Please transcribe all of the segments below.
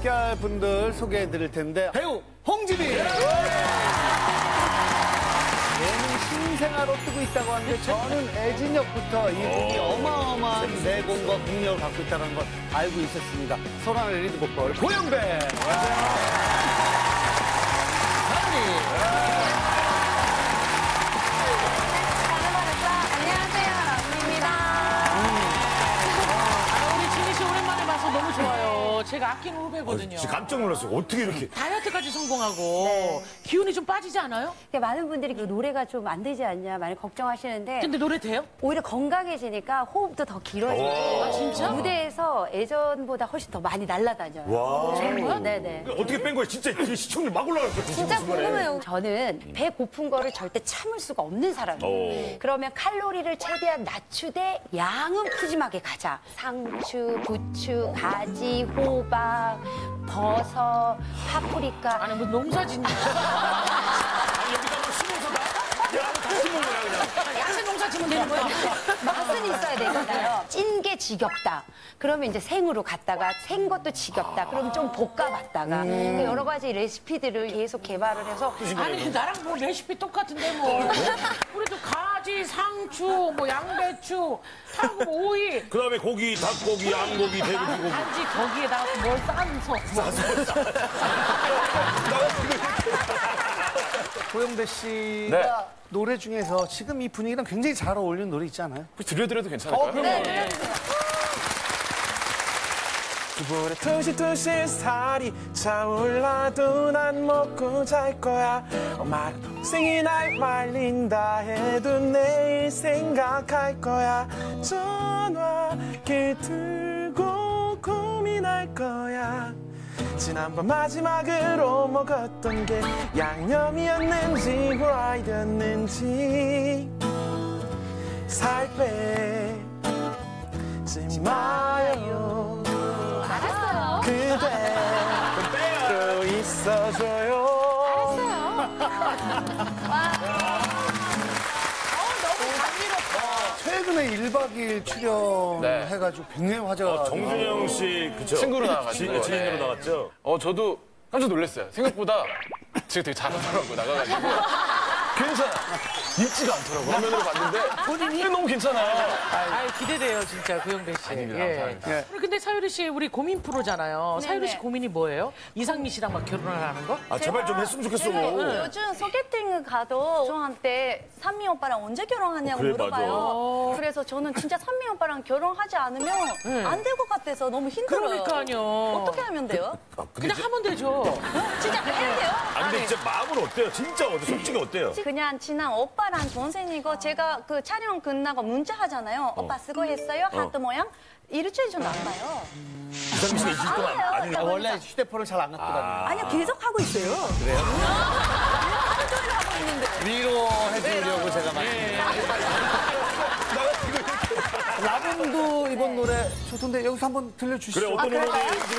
함께할 분들 소개해드릴 텐데 배우 홍지민! 예능 신생아로 뜨고 있다고 하는데 저는 애진역부터 이분이 어마어마한 내공과 능력을 갖고 있다는 걸 알고 있었습니다. 소란의 리드 보컬 고영배! 안녕하세요. 제가 아끼는 후배거든요. 진짜 깜짝 놀랐어요. 어떻게 이렇게. 다이어트까지 성공하고 네. 기운이 좀 빠지지 않아요? 많은 분들이 그 노래가 좀 안 되지 않냐 많이 걱정하시는데 근데 노래 돼요? 오히려 건강해지니까 호흡도 더 길어지고 아, 진짜? 무대에서 예전보다 훨씬 더 많이 날아다녀요. 와. 정말? 네네. 어떻게 뺀 거예요? 진짜 시청률 막 올라갈 것 같아요. 진짜 궁금해요. 저는 배 고픈 거를 절대 참을 수가 없는 사람이에요. 그러면 칼로리를 최대한 낮추되 양은 푸짐하게 가자. 상추, 부추, 가지, 호박, 버섯, 파프리카. 아니 뭐 농사짓는 아니, 여기다 뭐 심어서 다? 야, 다 심은 거야, 그냥. 야채 농사 짓면 되는 거야? 맛은 있어야 되잖아요. 찐 게 지겹다. 그러면 이제 생으로 갔다가 생 것도 지겹다. 그럼 좀 볶아봤다가 그러니까 여러 가지 레시피들을 계속 개발을 해서 아니 나랑 뭐 레시피 똑같은데 뭐 우리도 가지, 상추, 뭐 양배추, 하고 뭐 오이 그 다음에 고기, 닭고기, 양고기, 돼지고기. 단지 거기에다가 뭘 싸서 고영배 씨가 네. 노래 중에서 지금 이 분위기랑 굉장히 잘 어울리는 노래 있지 않아요? 혹시 들려드려도 괜찮을까요? 네. 그보다 투시투시 살이 차올라도 난 먹고 잘 거야. 엄마랑 동생이 날 말린다 해도 내일 생각할 거야. 전화기 들고 고민할 거야. 지난번 마지막으로 먹었던 게 양념이었는지 후라이드였는지 살 빼지 마요. 알았어요. 그대로 있어줘요. 최근에 1박 2일 출연해가지고 굉장히 화제가 정준영 씨, 그쵸? 친구로 나가가지고. 지인으로 네. 나갔죠? 저도 깜짝 놀랐어요. 생각보다 제가 되게 잘하더라고요, 나가가지고. 괜찮아. 잊지가 않더라고요. 화면으로 봤는데 본인이 너무 괜찮아. 아 기대돼요 진짜 고영배 씨. 아닙니다. 예. 감사합니다. 우리 근데 사유리 씨 우리 고민 프로잖아요. 사유리 씨 고민이 뭐예요? 이상미 씨랑 막 결혼을 하는 거? 아, 제발 좀 했으면 좋겠어. 요즘 소개팅을 가도 저한테 산미 오빠랑 언제 결혼하냐고 그래, 물어봐요. 그래서 저는 진짜 산미 오빠랑 결혼하지 않으면 안 될 것 같아서 너무 힘들어요. 그러니까요. 어떻게 하면 돼요? 그냥 하면 되죠. 진짜 해야 돼요? 아, 근데 진짜 마음은 어때요? 진짜 어때요? 솔직히 어때요? 그냥 친한 오빠랑 동생이고 제가 그 촬영 끝나고 문자 하잖아요. 오빠 수고했어요? 하트 모양? 일주일 전 안 봐요. 이상민 씨가 20분 동안 안 아, 원래 휴대폰을 잘 안 갖고 다녀요. 아니요, 계속 하고 있어요. 위로해주려고 제가 말씀드렸어요. 라붐도 이번 노래 좋던데 여기서 한번 들려주시죠. 그래, 어떤 노래?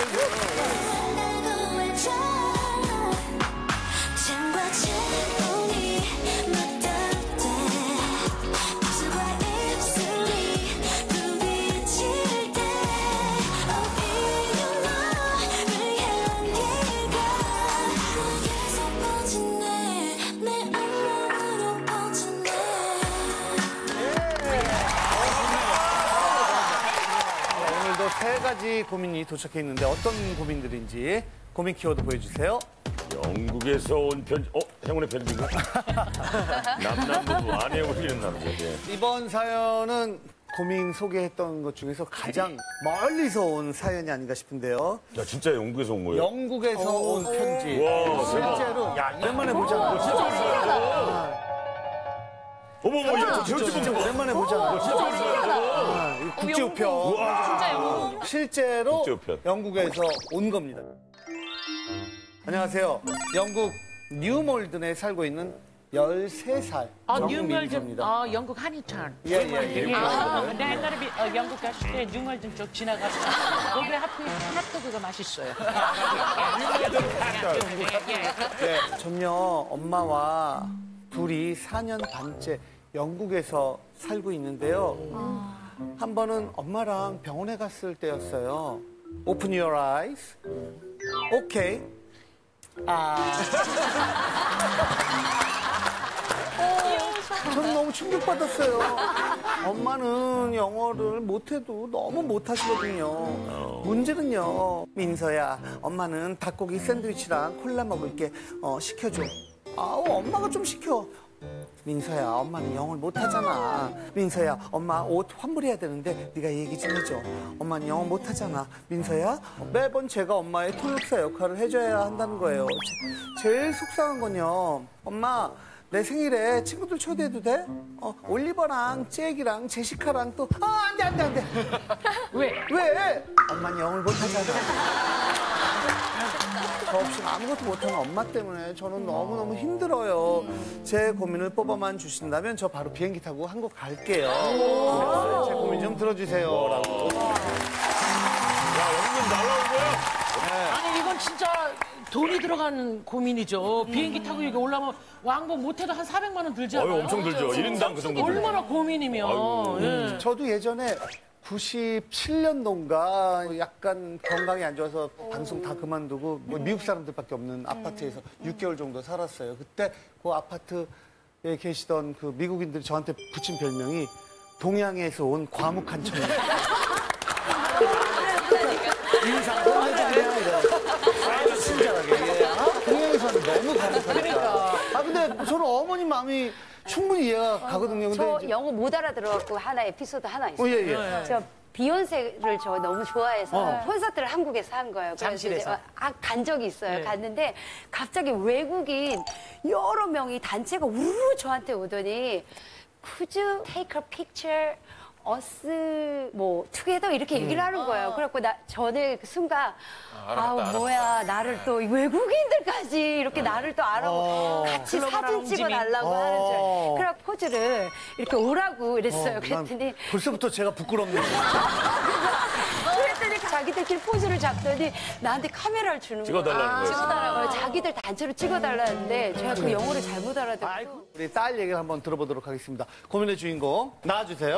오늘도 세 가지 고민이 도착해 있는데 어떤 고민들인지 고민 키워드 보여주세요. 영국에서 온 편지, 행운의 편지인가? 남남부부 아내 올리는 남자. 예. 이번 사연은 고민 소개했던 것 중에서 가장 멀리서 온 사연이 아닌가 싶은데요. 야, 진짜 영국에서 온 거예요? 영국에서 온 편지. 와, 실제로 야 오랜만에 보잖아. 어머, 이거 진짜 진짜 오랜만에 보잖아. 진짜 국제우편. 진짜 영국. 실제로 국제우편. 영국에서 온 겁니다. 안녕하세요. 영국 뉴몰든에 살고 있는 13살 뉴멀든, 정민서입니다. 영국 한인타운. 예, 예. 나 옛날에 영국 갔을 때 뉴멀든 쪽 지나가서 거기 하필 핫도그가 맛있어요. 전요 엄마와 둘이 4년 반째 영국에서 살고 있는데요. 한 번은 엄마랑 병원에 갔을 때였어요. Open your eyes. 오케이. 저는 너무 충격받았어요. 엄마는 영어를 못해도 너무 못하시거든요. 문제는요, 민서야, 엄마는 닭고기 샌드위치랑 콜라 먹을게. 시켜줘. 아우, 엄마가 좀 시켜. 민서야, 엄마는 영어를 못하잖아. 민서야, 엄마 옷 환불해야 되는데 네가 얘기 좀 해줘. 엄마는 영어 못하잖아. 민서야, 매번 제가 엄마의 통역사 역할을 해줘야 한다는 거예요. 제일 속상한 건요, 엄마 내 생일에 친구들 초대해도 돼? 올리버랑 잭이랑 제시카랑 또 안 돼. 왜? 엄마는 영어를 못하잖아. 저 없이 아무것도 못하는 엄마 때문에 저는 너무너무 힘들어요. 제 고민을 뽑아만 주신다면 저 바로 비행기 타고 한국 갈게요. 제 고민 좀 들어주세요. 라고. 야, 연금 날라온 거야? 아니 이건 진짜 돈이 들어가는 고민이죠. 비행기 타고 여기 올라오면 왕복 못해도 한 400만 원 들지 않아요? 엄청 들죠. 1인당 그 정도. 얼마나 고민이면. 예. 저도 예전에 97년도인가 약간 건강이 안 좋아서 방송 다 그만두고 뭐 미국 사람들밖에 없는 아파트에서 6개월 정도 살았어요. 그때 그 아파트에 계시던 그 미국인들이 저한테 붙인 별명이 동양에서 온 과묵한 청년. 인상 끝내잖아요. 이거. 친절하게. 동양에서는 너무 과묵하니까. 근데 저는 어머니 마음이 충분히 이해가 가거든요. 근데 저 이제- 영어 못 알아들어갖고 하나 에피소드 하나 있어요. 예. 저 비욘세를 저 너무 좋아해서 콘서트를 한국에서 한 거예요. 그래서 잠실에서. 이제 간 적이 있어요. 네. 갔는데 갑자기 외국인 여러 명이 단체가 우르르 저한테 오더니 Could you take a picture? us 뭐 together 이렇게 얘기를 하는 거예요. 그래갖고 저는 그 순간 뭐야 나를 또 외국인들까지 이렇게 나를 또 알아보고 같이 사진 찍어달라고 하는 줄 알고 그래 포즈를 이렇게 오라고 이랬어요. 그랬더니 벌써부터 제가 부끄럽네요. 그랬더니 자기들끼리 포즈를 잡더니 나한테 카메라를 주는 거예요. 찍어달라는 거예요. 찍어달라고 자기들 단체로 찍어달라는데 제가 그 영어를 잘못 알아듣고 우리 딸 얘기를 한번 들어보도록 하겠습니다. 고민의 주인공 나와주세요.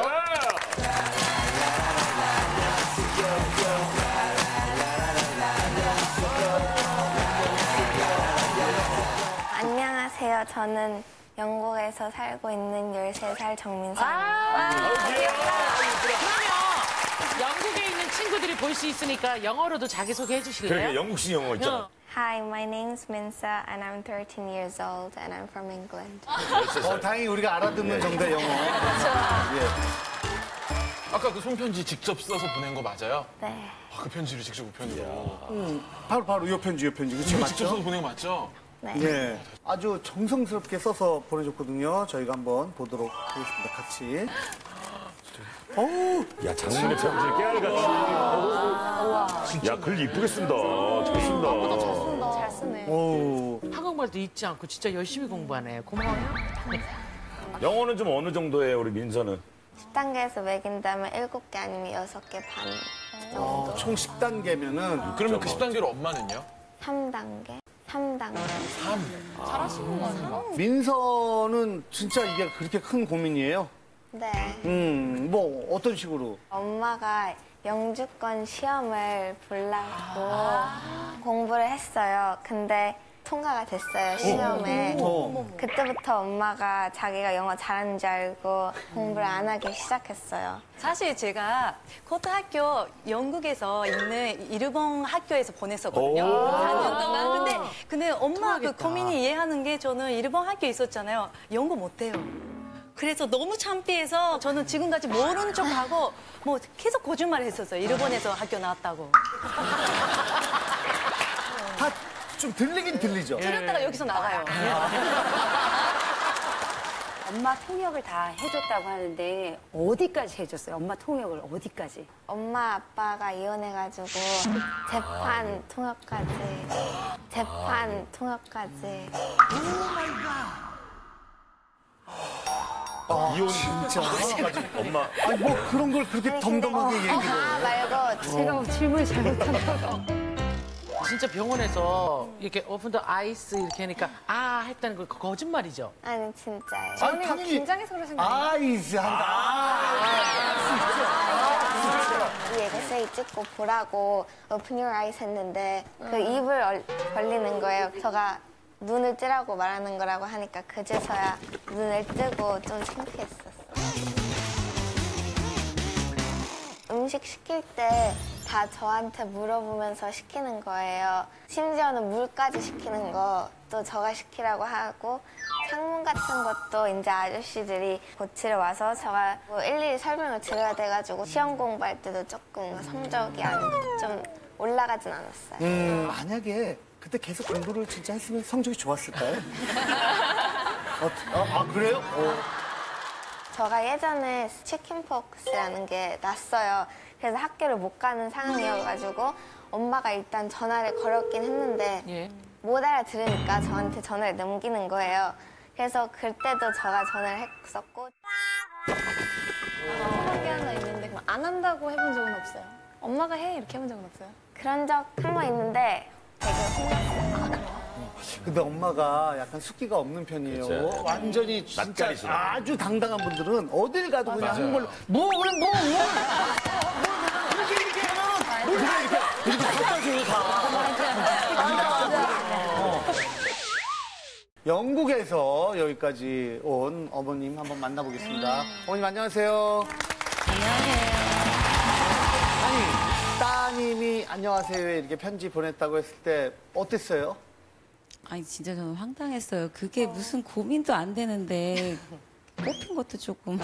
안녕하세요. 저는 영국에서 살고 있는 13살 정민서입니다. 그러면 영국에 있는 친구들이 볼 수 있으니까 영어로도 자기소개 해주실래요? 그러니까 영국식 영어 있잖아. Hi, my name's Minsa and I'm 13 years old and I'm from England. 다행히 우리가 알아듣는 정도의 영어. 아까 그 손편지 직접 써서 보낸 거 맞아요? 네. 그 편지를 직접 우편으로. 바로 요 편지. 그치, 이거 직접 써서 맞죠? 보낸 거 맞죠? 네. 네. 아주 정성스럽게 써서 보내줬거든요. 저희가 한번 보도록 하겠습니다. 같이. 어우, 야, 장문의 편지를 깨알같이. 야, 글 이쁘게 쓴다. 잘 쓴다. 잘 쓰네. 어우. 한국말도 잊지 않고 진짜 열심히 공부하네. 고마워요. 영어는 좀 어느 정도예요, 우리 민서는? 10단계에서 매긴다면 7개 아니면 6개 반 정도. 총 10단계면은 그러면 그 10단계로 엄마는요? 3단계. 민서는 진짜 이게 그렇게 큰 고민이에요. 네. 뭐 어떤 식으로? 엄마가 영주권 시험을 보려고 공부를 했어요. 근데 통과가 됐어요, 시험에. 그때부터 엄마가 자기가 영어 잘하는 줄 알고 공부를 안 하기 시작했어요. 사실 제가 코트 학교 영국에서 있는 일본 학교에서 보냈었거든요. 4년 동안. 근데 엄마 그 고민이 이해하는 게 저는 일본 학교에 있었잖아요. 영어 못해요. 그래서 너무 창피해서 저는 지금까지 모르는 척하고 뭐 계속 거짓말을 했었어요. 일본에서 학교 나왔다고. 다 좀 들리긴 들리죠. 들었다가 여기서 나가요. 엄마 통역을 다 해줬다고 하는데 어디까지 해줬어요? 엄마 통역을 어디까지? 엄마 아빠가 이혼해가지고 재판 통역까지. 이혼 진짜 엄마. 아니 뭐 그런 걸 그렇게 덤덤하게 얘기를. 말고 제가 뭐 질문을 잘못한다고. 진짜 병원에서 이렇게 오픈 더 아이스 이렇게 하니까 했다는 거 거짓말이죠. 아니 진짜예요. 아니, 당연히 긴장해서 그러신 거 아니에요? 아이스 한다. 이 에세이 찍고 보라고 Open Your Eyes 했는데 그 입을 벌리는 거예요. 제가 눈을 찌라고 말하는 거라고 하니까 그제서야 눈을 뜨고 좀 창피했었어요. 음식 시킬 때 다 저한테 물어보면서 시키는 거예요. 심지어는 물까지 시키는 것도 저가 시키라고 하고 창문 같은 것도 이제 아저씨들이 고치러 와서 제가 뭐 일일이 설명을 드려야 돼가지고 시험 공부할 때도 조금 성적이 좀 올라가진 않았어요. 만약에 그때 계속 공부를 진짜 했으면 성적이 좋았을까요? 그래요? 제가 예전에 치킨폭스라는 게 났어요. 그래서 학교를 못 가는 상황이어가지고 엄마가 일단 전화를 걸었긴 했는데 예. 못 알아들으니까 저한테 전화를 넘기는 거예요. 그래서 그때도 제가 전화를 했었고 생각이 하나 있는데 그럼 안 한다고 해본 적은 없어요. 엄마가 해 이렇게 해본 적은 없어요. 그런 적 한 번 있는데 되게 혼났어요. 근데 엄마가 약간 숫기가 없는 편이에요. 그쵸. 완전히 진짜 낯가리시네. 아주 당당한 분들은 어딜 가도 그냥 한 걸로 뭐 이렇게 갖다 줘요 다. 영국에서 여기까지 온 어머님 한번 만나보겠습니다. 어머님 안녕하세요. 아니 따님이 안녕하세요에 이렇게 편지 보냈다고 했을 때 어땠어요? 아니 진짜 저는 황당했어요. 그게 무슨 고민도 안 되는데 뽑힌 것도 조금. 네,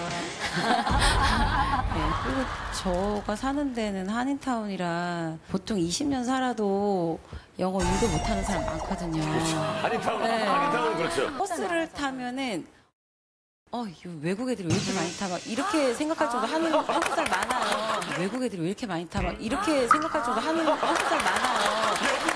그리고 저가 사는 데는 한인타운이라 보통 20년 살아도 영어 1도 못하는 사람 많거든요. 한인타운 그렇죠. 버스를 타면은 이 외국 애들이 왜 이렇게 많이 타? 막 이렇게 생각할 정도 한국 사람 많아요. 외국 애들이 왜 이렇게 많이 타? 막 이렇게 생각할 정도 한국 사람 많아요.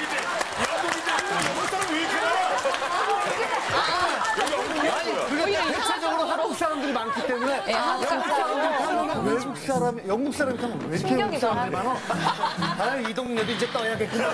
그게 대체적으로 한국 사람들이 많기 때문에 외국 사람, 영국 사람이 타면 왜 이렇게 외국 사람들이 많아? 이 동네도 이제 떠야겠구나.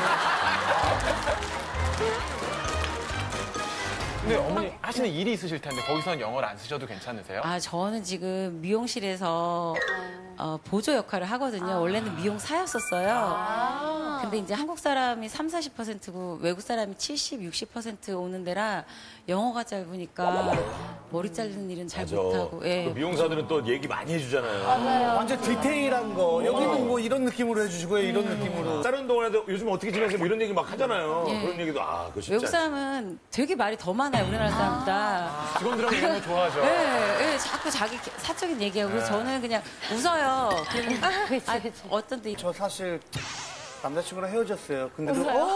근데 어머니 하시는 일이 있으실 텐데 거기서는 영어를 안 쓰셔도 괜찮으세요? 저는 지금 미용실에서 보조 역할을 하거든요. 원래는 미용사였었어요. 근데 이제 한국 사람이 30-40%고 외국 사람이 70-60% 오는 데라 영어가 짧으니까 머리 자르는 일은 잘 못하고. 예. 미용사들은 또 얘기 많이 해주잖아요. 완전 디테일한 거. 여기는 뭐 이런 느낌으로 해주시고요. 이런 느낌으로. 다른 동안에도 요즘 어떻게 지내세요? 뭐 이런 얘기 막 하잖아요. 그런 얘기도 그거 쉽지 외국 않죠. 사람은 되게 말이 더 많아요. 우리나라 사람보다. 직원들하고 이런 거 좋아하죠. 네, 자꾸 자기 사적인 얘기하고 그래서 저는 그냥 웃어요. 어떤 때 저 사실 남자친구랑 헤어졌어요. 근데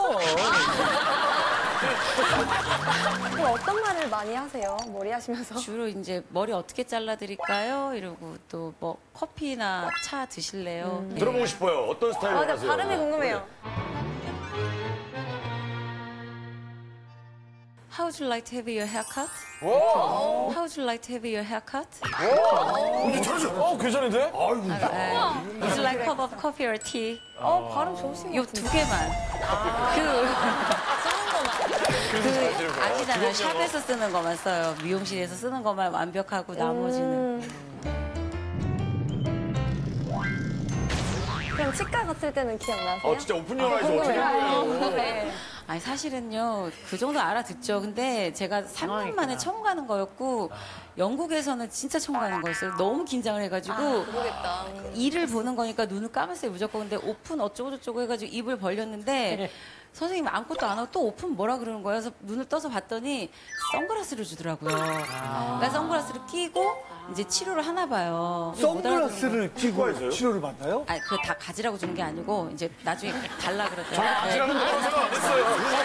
그럼 어떤 말을 많이 하세요? 머리 하시면서? 주로 이제 머리 어떻게 잘라드릴까요? 이러고 또 뭐 커피나 차 드실래요? 네. 들어보고 싶어요. 어떤 스타일로 맞아, 하세요? 발음이 궁금해요. How would you like to have your haircut? How would you like to have your haircut? 괜찮은데? Would you like a cup of coffee or tea? 발음 좋으신 것 요 두 개만. 아시잖아요. 샵에서 쓰는 것만 써요. 미용실에서 쓰는 것만 완벽하고 나머지는. 그럼 치과 갔을 때는 기억나세요? 진짜 오픈 영화에서 어떻게 된 거예요? 네. 아니 사실은요 그 정도 알아듣죠. 근데 제가 3년 만에 처음 가는 거였고 영국에서는 진짜 처음 가는 거였어요. 너무 긴장을 해가지고 모르겠다. 일을 보는 거니까 눈을 감았어요 무조건. 근데 오픈 어쩌고 저쩌고 해가지고 입을 벌렸는데 선생님이 아무것도 안 하고 또 오픈 뭐라 그러는 거예요. 그래서 눈을 떠서 봤더니 선글라스를 주더라고요. 그러니까 선글라스를 끼고 이제 치료를 하나 봐요. 선글라스를 끼고 치과에서요? 치료를 받나요? 아니 그거 다 가지라고 주는 게 아니고 이제 나중에 달라 그러더라고요. 가지라는 거 생각 안 했어요.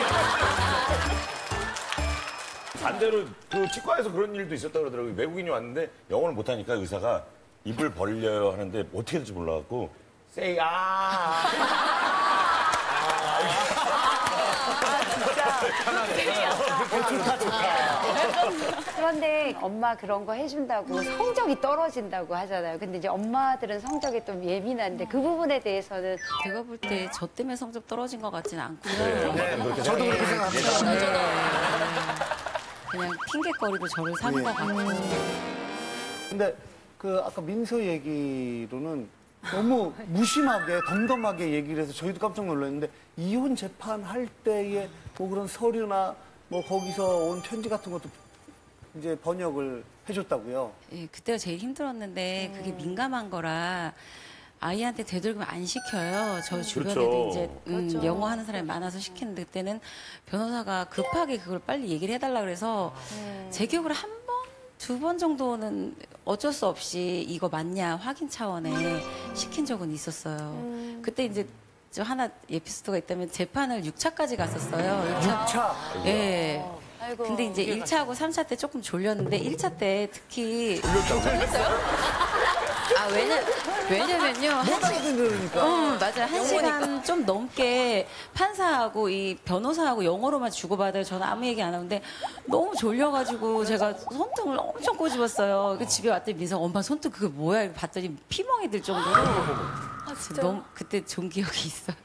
반대로 그 치과에서 그런 일도 있었다 그러더라고요. 외국인이 왔는데 영어를 못하니까 의사가 입을 벌려요 하는데 어떻게 될지 몰라갖고 say 그런데 엄마 그런 거 해준다고 성적이 떨어진다고 하잖아요. 근데 이제 엄마들은 성적이 좀 예민한데 그 부분에 대해서는 제가 볼 때 저 때문에 성적 떨어진 것 같진 않고요. 저도 그렇게 생각합니다. 그냥 핑계거리로 저를 사는 것 같고. 근데 그 아까 민서 얘기로는 너무 무심하게 덤덤하게 얘기를 해서 저희도 깜짝 놀랐는데 이혼 재판 할 때의 뭐 그런 서류나 뭐 거기서 온 편지 같은 것도 이제 번역을 해줬다고요. 예, 그때가 제일 힘들었는데 그게 민감한 거라 아이한테 되도록이면 안 시켜요. 저 주변에도 이제 영어 하는 사람이 많아서 시키는데 그때는 변호사가 급하게 그걸 빨리 얘기를 해달라 그래서 제 기억으로 한 번, 두 번 정도는 어쩔 수 없이 이거 맞냐 확인 차원에 시킨 적은 있었어요. 그때 이제 저 하나 에피소드가 있다면 재판을 6차까지 갔었어요. 6차. 예. 근데 이제 1차하고 3차 때 조금 졸렸는데 1차 때 특히 졸렸어요? 아, 왜냐면요. 못 알아듣으니까. 맞아요. 1시간 좀 넘게 판사하고 이 변호사하고 영어로만 주고받아요. 저는 아무 얘기 안 하는데 너무 졸려가지고 제가 손등을 엄청 꼬집었어요. 그 집에 왔더니 민서가 엄마 손등 그게 뭐야? 이렇게 봤더니 피멍이 들 정도로. 너무 그때 좋은 기억이 있어요.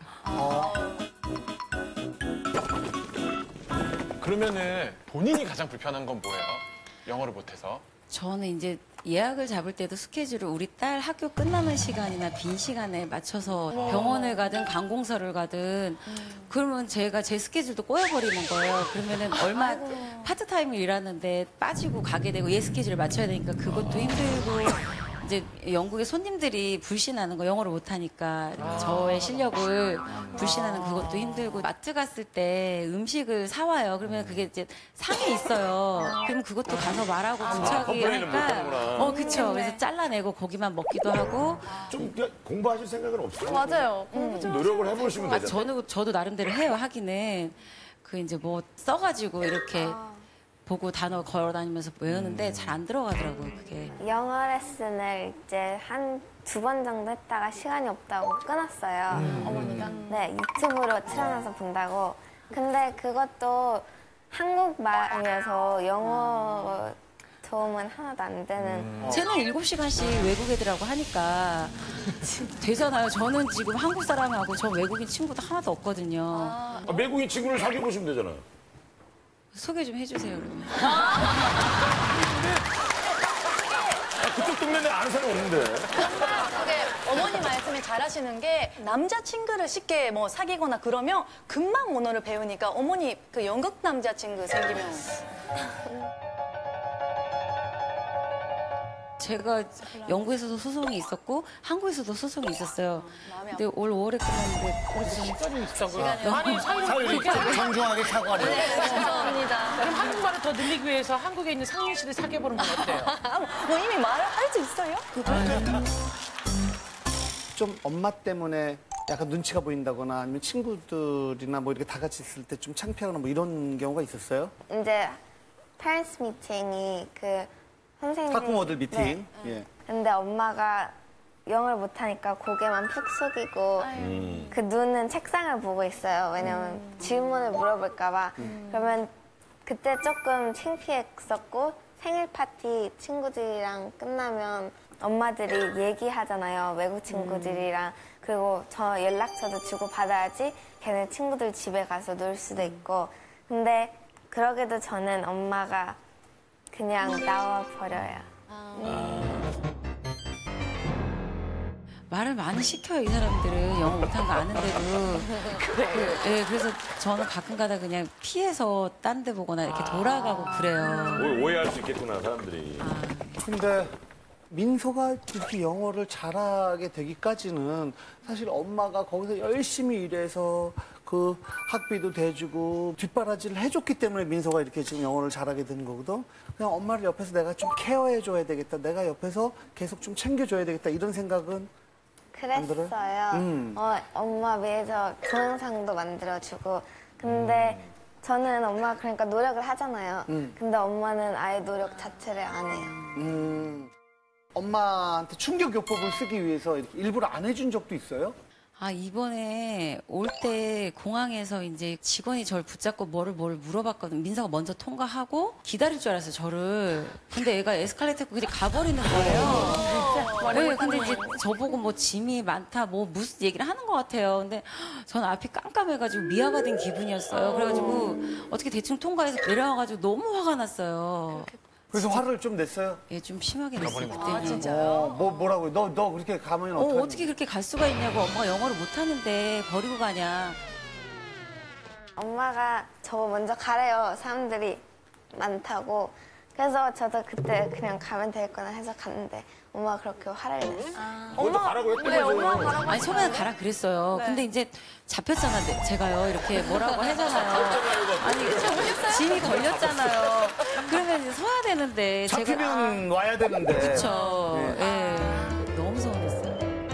그러면은 본인이 가장 불편한 건 뭐예요? 영어를 못해서. 저는 이제 예약을 잡을 때도 스케줄을 우리 딸 학교 끝나는 시간이나 빈 시간에 맞춰서 병원을 가든 관공서를 가든 그러면 제가 제 스케줄도 꼬여버리는 거예요. 그러면은 얼마 파트타임을 일하는데 빠지고 가게 되고 얘 스케줄을 맞춰야 되니까 그것도 힘들고 이제 영국의 손님들이 불신하는 거 영어를 못하니까 저의 실력을 불신하는 그것도 힘들고 마트 갔을 때 음식을 사와요. 그러면 그게 이제 상에 있어요. 그럼 그것도 가서 말하고 부착이 컴플레인은 못 하니까 하는구나. 그쵸. 그래서 잘라내고 거기만 먹기도 하고 좀 공부하실 생각은 없어요? 맞아요. 공부 좀 노력을 해보시면 되죠. 저도 나름대로 해요. 하기는 그 이제 뭐 써가지고 이렇게 보고 단어 걸어 다니면서 외우는데 잘 안 들어가더라고요, 그게. 영어 레슨을 이제 한 2번 정도 했다가 시간이 없다고 끊었어요. 어머니가. 네, 유튜브로 틀어놔서 본다고. 근데 그것도 한국말이어서 영어 도움은 하나도 안 되는. 쟤는 7시간씩 외국 애들하고 하니까 되잖아요. 저는 지금 한국 사람하고 저 외국인 친구도 하나도 없거든요. 외국인 친구를 사귀어 보시면 되잖아요. 소개 좀 해주세요, 그러면. 그쪽 동네에 아는 사람 없는데. 그게 어머니 말씀에 잘하시는 게 남자친구를 쉽게 뭐 사귀거나 그러면 금방 언어를 배우니까 어머니 그 영국 남자친구 생기면 제가 영국에서도 소송이 있었고 한국에서도 소송이 있었어요. 근데 올 5월에 끝났는데 시간이 있다고요? 아니, 사유를 정중하게 사과를. 죄송합니다. 그럼 한국말을 더 늘리기 위해서 한국에 있는 상민 씨를 사귀어보는 건 어때요? 뭐 이미 말을 할 수 있어요? 좀 엄마 때문에 약간 눈치가 보인다거나 아니면 친구들이나 뭐 이렇게 다 같이 있을 때 좀 창피하거나 뭐 이런 경우가 있었어요? 이제 parents 미팅이 그 선생님 학부모들 미팅. 예. 근데 엄마가 영어를 못하니까 고개만 푹 숙이고 그 눈은 책상을 보고 있어요. 왜냐면 질문을 물어볼까 봐. 그러면 그때 조금 창피했었고 생일 파티 친구들이랑 끝나면 엄마들이 얘기하잖아요. 외국 친구들이랑. 그리고 저 연락처도 주고 받아야지 걔네 친구들 집에 가서 놀 수도 있고. 근데 그러게도 저는 엄마가 그냥 나와 버려요. 말을 많이 시켜요, 이 사람들은. 영어 못한 거 아는데도. 그래서 저는 가끔 가다 그냥 피해서 딴 데 보거나 이렇게 돌아가고 그래요. 오해할 수 있겠구나, 사람들이. 근데 민서가 이렇게 영어를 잘하게 되기까지는 사실 엄마가 거기서 열심히 일해서 그 학비도 대주고 뒷바라지를 해줬기 때문에 민서가 이렇게 지금 영어를 잘하게 된 거거든. 그냥 엄마를 옆에서 내가 좀 케어해줘야 되겠다. 내가 옆에서 계속 좀 챙겨줘야 되겠다. 이런 생각은 그랬어요. 엄마 위해서 동영상도 만들어주고. 근데 저는 엄마 그러니까 노력을 하잖아요. 근데 엄마는 아예 노력 자체를 안 해요. 엄마한테 충격요법을 쓰기 위해서 이렇게 일부러 안 해준 적도 있어요? 아, 이번에 올 때 공항에서 이제 직원이 저를 붙잡고 뭘 물어봤거든요. 민서가 먼저 통과하고 기다릴 줄 알았어요, 저를. 근데 애가 에스컬레이터 그냥 가버리는 거예요. 네, 근데 이제 저보고 뭐 짐이 많다, 뭐 무슨 얘기를 하는 것 같아요. 근데 저는 앞이 깜깜해가지고 미아가 된 기분이었어요. 그래가지고 어떻게 대충 통과해서 내려와가지고 너무 화가 났어요. 그래서 화를 좀 냈어요? 예, 좀 심하게 냈어요, 그때는. 아, 진짜요? 뭐라고요? 너 그렇게 가면 어떡하니? 어떻게 그렇게 갈 수가 있냐고. 엄마가 영어를 못하는데 버리고 가냐. 엄마가 저 먼저 가래요. 사람들이 많다고. 그래서 저도 그때 그냥 가면 되겠구나 해서 갔는데 엄마가 그렇게 화를 냈어요. 그것도 가라고 했던 네, 거죠. 엄마가 가라고. 아니, 처음에는 가라 그랬어요. 근데 이제 잡혔잖아, 제가요. 이렇게 뭐라고 하잖아요. 아니, 짐이 걸렸잖아요. 그러면 이제 서야 되는데. 잡히면 와야 되는데. 그쵸. 예. 너무 서운했어요.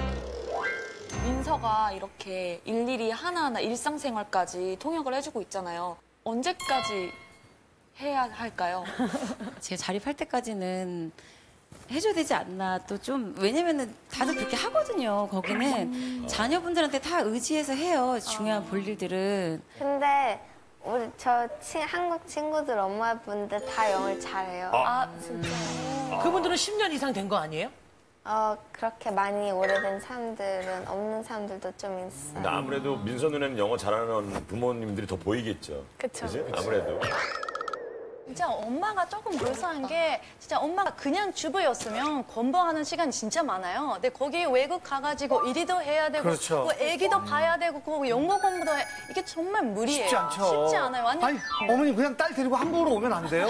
민서가 이렇게 일일이 하나하나 일상생활까지 통역을 해주고 있잖아요. 언제까지 해야 할까요? 제가 자립할 때까지는 해줘야 되지 않나. 또 좀, 왜냐면은 다들 그렇게 하거든요. 거기는 자녀분들한테 다 의지해서 해요. 중요한 볼일들은. 근데 우리 한국 친구들 엄마분들 다 영어를 잘해요. 아, 진짜. 그분들은 10년 이상 된 거 아니에요? 그렇게 많이 오래된 사람들은 없는 사람들도 좀 있어요. 근데 아무래도 민서 눈에는 영어 잘하는 부모님들이 더 보이겠죠. 그쵸. 그치? 아무래도. 진짜 엄마가 조금 불쌍한 게 진짜 엄마가 그냥 주부였으면 공부하는 시간이 진짜 많아요. 근데 거기 외국 가가지고 일도 해야 되고 그렇죠. 뭐 애기도 봐야 되고 그 영어 공부도 해. 이게 정말 무리예요. 쉽지 않죠. 쉽지 않아요. 완전 아니, 어머님 그냥 딸 데리고 한국으로 오면 안 돼요?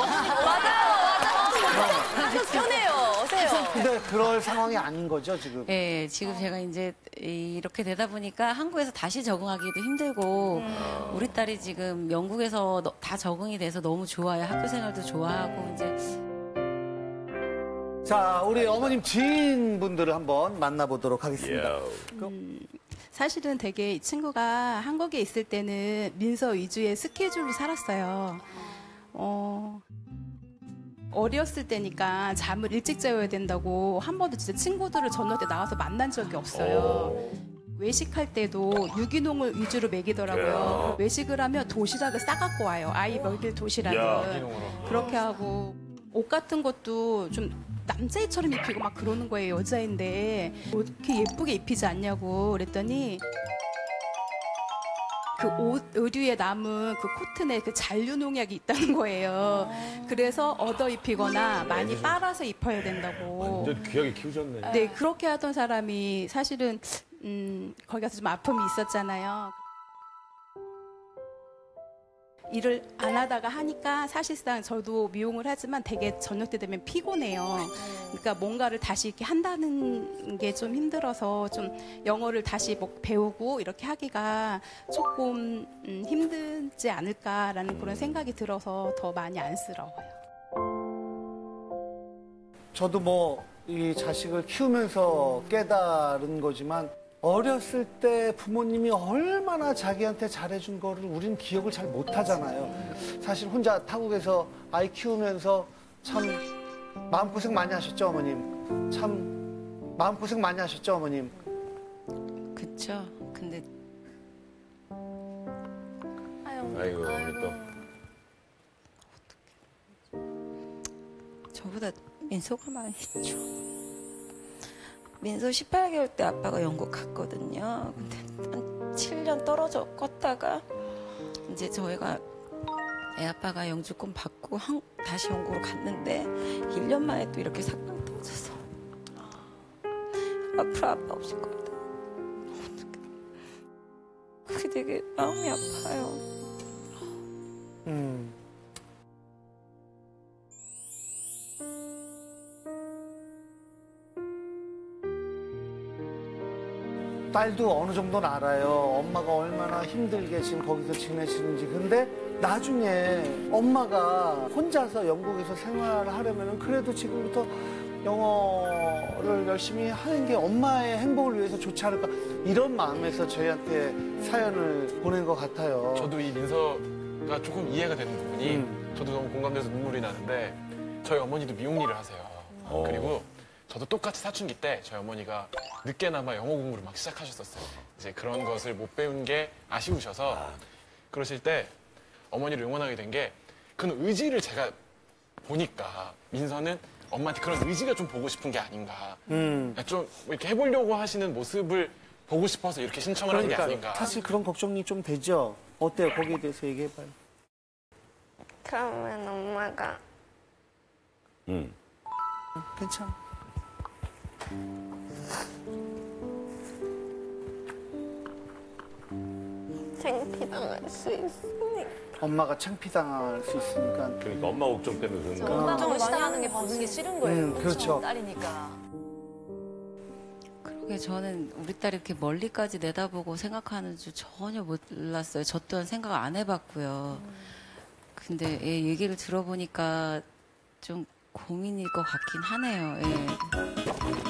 아주 편해요. 오세요. 근데 그럴 상황이 아닌 거죠, 지금? 예, 지금 제가 이제 이렇게 되다 보니까 한국에서 다시 적응하기도 힘들고, 우리 딸이 지금 영국에서 다 적응이 돼서 너무 좋아요. 학교 생활도 좋아하고, 이제. 자, 우리 어머님 지인분들을 한번 만나보도록 하겠습니다. 사실은 되게 이 친구가 한국에 있을 때는 민서 위주의 스케줄로 살았어요. 어렸을 때니까 잠을 일찍 재워야 된다고 한 번도 진짜 친구들을 저녁 때 나와서 만난 적이 없어요. 외식할 때도 유기농을 위주로 먹이더라고요. 외식을 하면 도시락을 싸갖고 와요. 아이 먹일 도시락을. 그렇게 하고 옷 같은 것도 좀 남자애처럼 입히고 막 그러는 거예요. 여자인데 뭐 이렇게 예쁘게 입히지 않냐고 그랬더니 그 옷 의류에 남은 그 코튼에 그 잔류 농약이 있다는 거예요. 그래서 얻어 입히거나 많이 빨아서 입혀야 된다고. 완전 귀하게 키우셨네. 네, 그렇게 하던 사람이 사실은 거기 가서 좀 아픔이 있었잖아요. 일을 안 하다가 하니까 사실상 저도 미용을 하지만 되게 저녁 때 되면 피곤해요. 그러니까 뭔가를 다시 이렇게 한다는 게 좀 힘들어서 좀 영어를 다시 뭐 배우고 이렇게 하기가 조금 힘들지 않을까라는 그런 생각이 들어서 더 많이 안쓰러워요. 저도 뭐 이 자식을 키우면서 깨달은 거지만 어렸을 때 부모님이 얼마나 자기한테 잘해준 거를 우리는 기억을 잘 못하잖아요. 사실 혼자 타국에서 아이 키우면서 참 마음고생 많이 하셨죠, 어머님? 참 마음고생 많이 하셨죠, 어머님? 그쵸. 근데 아이고, 우리 또. 저보다 민서가 많이 했죠. 민서 18개월 때 아빠가 영국 갔거든요. 근데 한 7년 떨어져 껐다가 이제 저희가 애 아빠가 영주권 받고 다시 영국으로 갔는데 1년 만에 또 이렇게 사건 터져서 앞으로 아빠 없을 겁니다. 어떡해. 그게 되게 마음이 아파요. 딸도 어느 정도는 알아요. 엄마가 얼마나 힘들게 지금 거기서 지내시는지. 근데 나중에 엄마가 혼자서 영국에서 생활을 하려면 그래도 지금부터 영어를 열심히 하는 게 엄마의 행복을 위해서 좋지 않을까. 이런 마음에서 저희한테 사연을 보낸 것 같아요. 저도 이 민서가 조금 이해가 되는 부분이 저도 너무 공감돼서 눈물이 나는데 저희 어머니도 미용 일을 하세요. 그리고 저도 똑같이 사춘기 때 저희 어머니가 늦게나마 영어 공부를 막 시작하셨었어요. 이제 그런 것을 못 배운 게 아쉬우셔서 그러실 때 어머니를 응원하게 된 게 그런 의지를 제가 보니까 민서는 엄마한테 그런 의지가 좀 보고 싶은 게 아닌가. 좀 이렇게 해보려고 하시는 모습을 보고 싶어서 이렇게 신청을 한 게 아닌가. 사실 그런 걱정이 좀 되죠. 어때요? 거기에 대해서 얘기해봐요. 그러면 엄마가 괜찮아. 창피당할 수 있으니까. 엄마가 창피당할 수 있으니까. 그러니까 엄마 걱정 때문에 그런 거. 엄마가 무시하는 게 보는 게 싫은 거예요. 그렇죠. 딸이니까. 그러게 저는 우리 딸이 이렇게 멀리까지 내다보고 생각하는 줄 전혀 몰랐어요. 저 또한 생각 안 해봤고요. 근데 얘 얘기를 들어보니까 좀 고민일 것 같긴 하네요. 예.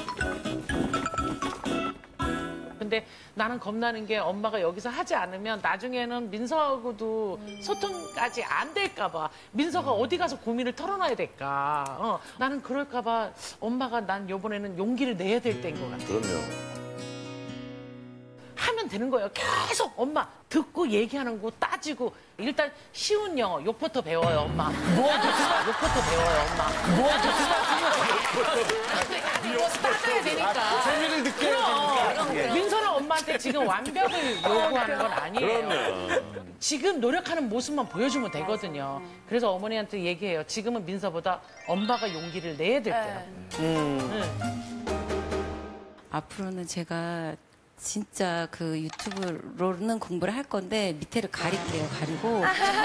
근데 나는 겁나는 게 엄마가 여기서 하지 않으면 나중에는 민서하고도 소통까지 안 될까 봐. 민서가 어디 가서 고민을 털어놔야 될까. 나는 그럴까 봐 엄마가 난 이번에는 용기를 내야 될 때인 것 같아. 그럼요. 하면 되는 거예요. 계속 엄마 듣고 얘기하는 거 따지고 일단 쉬운 영어 욕부터 배워요 엄마. 욕부터 배워요 엄마. 이거 따져야 되니까. 재미를 느껴야 되니까. 민서는 엄마한테 지금 완벽을 요구하는 건 아니에요. 그럼요. 지금 노력하는 모습만 보여주면 되거든요. 그래서 어머니한테 얘기해요. 지금은 민서보다 엄마가 용기를 내야 될 때야. 앞으로는 제가 진짜 그 유튜브로는 공부를 할 건데 밑에를 가릴게요. 가리고.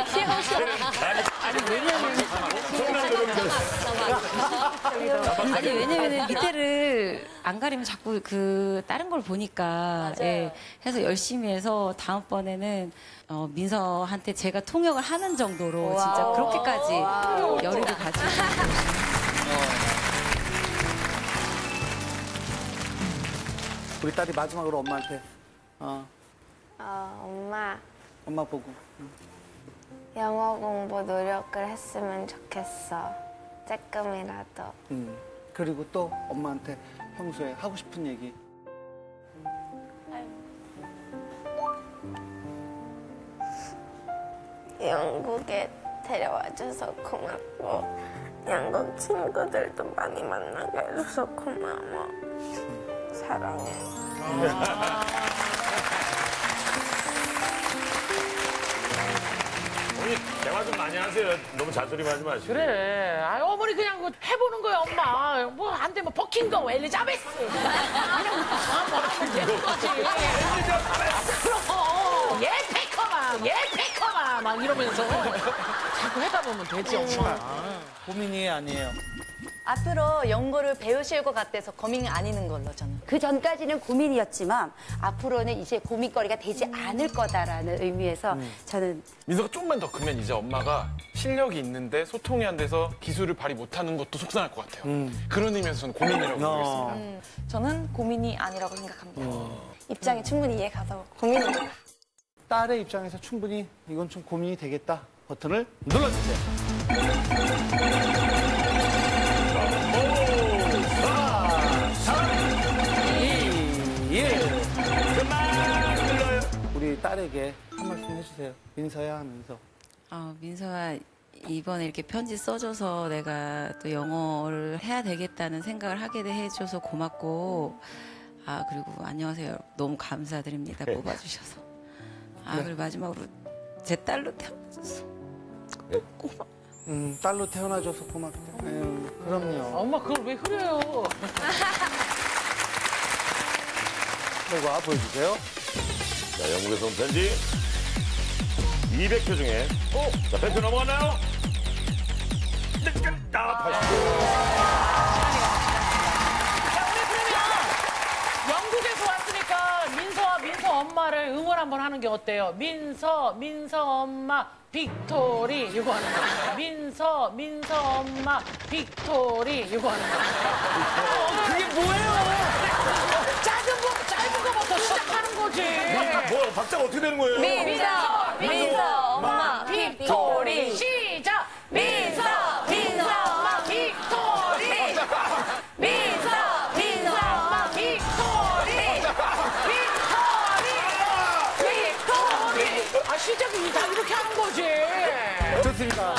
아니 왜냐면은 밑에를 안 가리면 자꾸 그 다른 걸 보니까 예, 해서 열심히 해서 다음번에는 민서한테 제가 통역을 하는 정도로 진짜 그렇게까지 열의를 가지고 우리 딸이 마지막으로 엄마한테 엄마, 엄마 보고. 영어 공부 노력을 했으면 좋겠어. 조금이라도. 그리고 또 엄마한테 평소에 하고 싶은 얘기. 영국에 데려와줘서 고맙고 영국 친구들도 많이 만나게 해줘서 고마워. 사랑해. 어머니 대화 좀 많이 하세요. 너무 잔소리만 하지 마시고. 그래. 아, 어머니 그냥 그거 해보는 거야, 엄마. 뭐 안 되면 버킹거 엘리자베스. 그냥 뭐 하면 되는 거지. 그럼 예 페커마 막 이러면서 자꾸 하다 보면 되지, 엄마. 고민이 아니에요. 앞으로 영어를 배우실 것 같아서 고민이 아니는 걸로 저는. 그 전까지는 고민이었지만 앞으로는 이제 고민거리가 되지 않을 거다라는 의미에서 저는 민서가 좀만 더 크면 이제 엄마가 실력이 있는데 소통이 안 돼서 기술을 발휘 못하는 것도 속상할 것 같아요. 그런 의미에서 저는 고민이라고 보겠습니다. 저는 고민이 아니라고 생각합니다. 입장이 충분히 이해가서 고민입니다. 딸의 입장에서 충분히 이건 좀 고민이 되겠다. 버튼을 눌러주세요. 1. 그만 눌러요. 우리 딸에게 한 말씀 해주세요. 민서야 하면서. 민서가 이번에 이렇게 편지 써줘서 내가 또 영어를 해야 되겠다는 생각을 하게 해줘서 고맙고, 그리고 안녕하세요. 너무 감사드립니다. 뽑아주셔서. 그리고 마지막으로 제 딸로 태어나줘서 고마워. 딸로 태어나줘서 고맙다. 그럼요. 엄마 그걸 왜 흐려요? 결과 보여주세요. 자, 영국에서 온 편지 200표 중에 자, 100표 넘어갔나요? 네, 80표. 자, 우리 그러면 영국에서 왔으니까 민서와 민서 엄마를 응원 한번 하는 게 어때요? 민서 엄마, 빅토리 이거 하는 거. 민서 엄마, 빅토리 이거 하는 거. 그게 뭐예요? 짧은 거부터 시작하는 거지. 뭐 박자가 어떻게 되는 거예요? 민서, 엄마, 빅토리 시작. 민서 엄마, 빅토리. 민서 엄마, 빅토리. 시작이 다 이렇게 하는 거지. 좋습니다.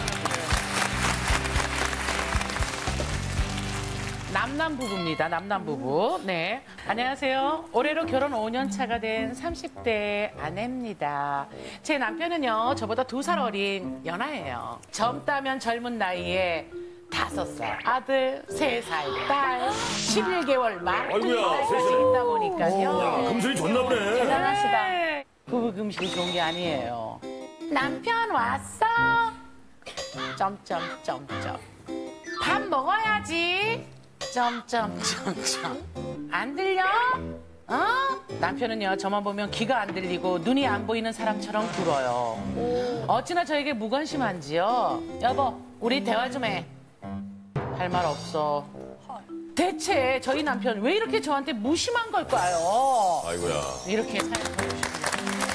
남남 부부입니다. 남남 부부. 네. 안녕하세요. 올해로 결혼 5년 차가 된 30대 아내입니다. 제 남편은요, 저보다 2살 어린 연하예요. 젊다면 젊은 나이에 5살 아들, 3살 딸, 11개월 아이고야, 말까지 세상에. 있다 보니까요. 금슬이 좋나 보네. 대단하시다. 부부 금실이 좋은 게 아니에요. 남편 왔어? 점점점점. 밥 먹어야지. 점점점점. 안 들려? 어? 남편은요, 저만 보면 귀가 안 들리고 눈이 안 보이는 사람처럼 굴어요. 어찌나 저에게 무관심한지요. 여보, 우리 대화 좀 해. 할 말 없어. 대체 저희 남편 왜 이렇게 저한테 무심한 걸까요? 아이고야. 이렇게 사연 보내주셨습니다.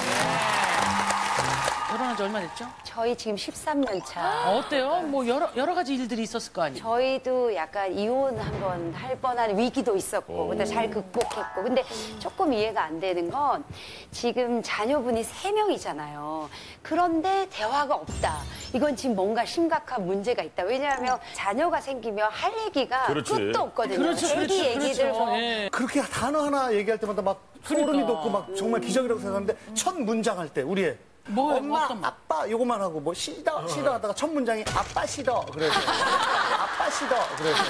결혼한 지 얼마 됐죠? 저희 지금 13년 차. 어때요? 뭐 여러 가지 일들이 있었을 거 아니에요? 저희도 약간 이혼 한번 할 뻔한 위기도 있었고, 근데 잘 극복했고. 근데 조금 이해가 안 되는 건 지금 자녀분이 3명이잖아요. 그런데 대화가 없다. 이건 지금 뭔가 심각한 문제가 있다. 왜냐하면 자녀가 생기면 할 얘기가 그렇지. 끝도 없거든요. 그렇죠, 애기 얘기들 뭐. 예. 그렇게 단어 하나 얘기할 때마다 막 소름이 돋고 막 정말 기적이라고 생각하는데 첫 문장 할 때 우리 애 뭐예요? 엄마, 어떤 말? 아빠 요거만 하고 뭐 싫어 하다가 첫 문장이 아빠 싫어 그래서 아빠 싫어 그래서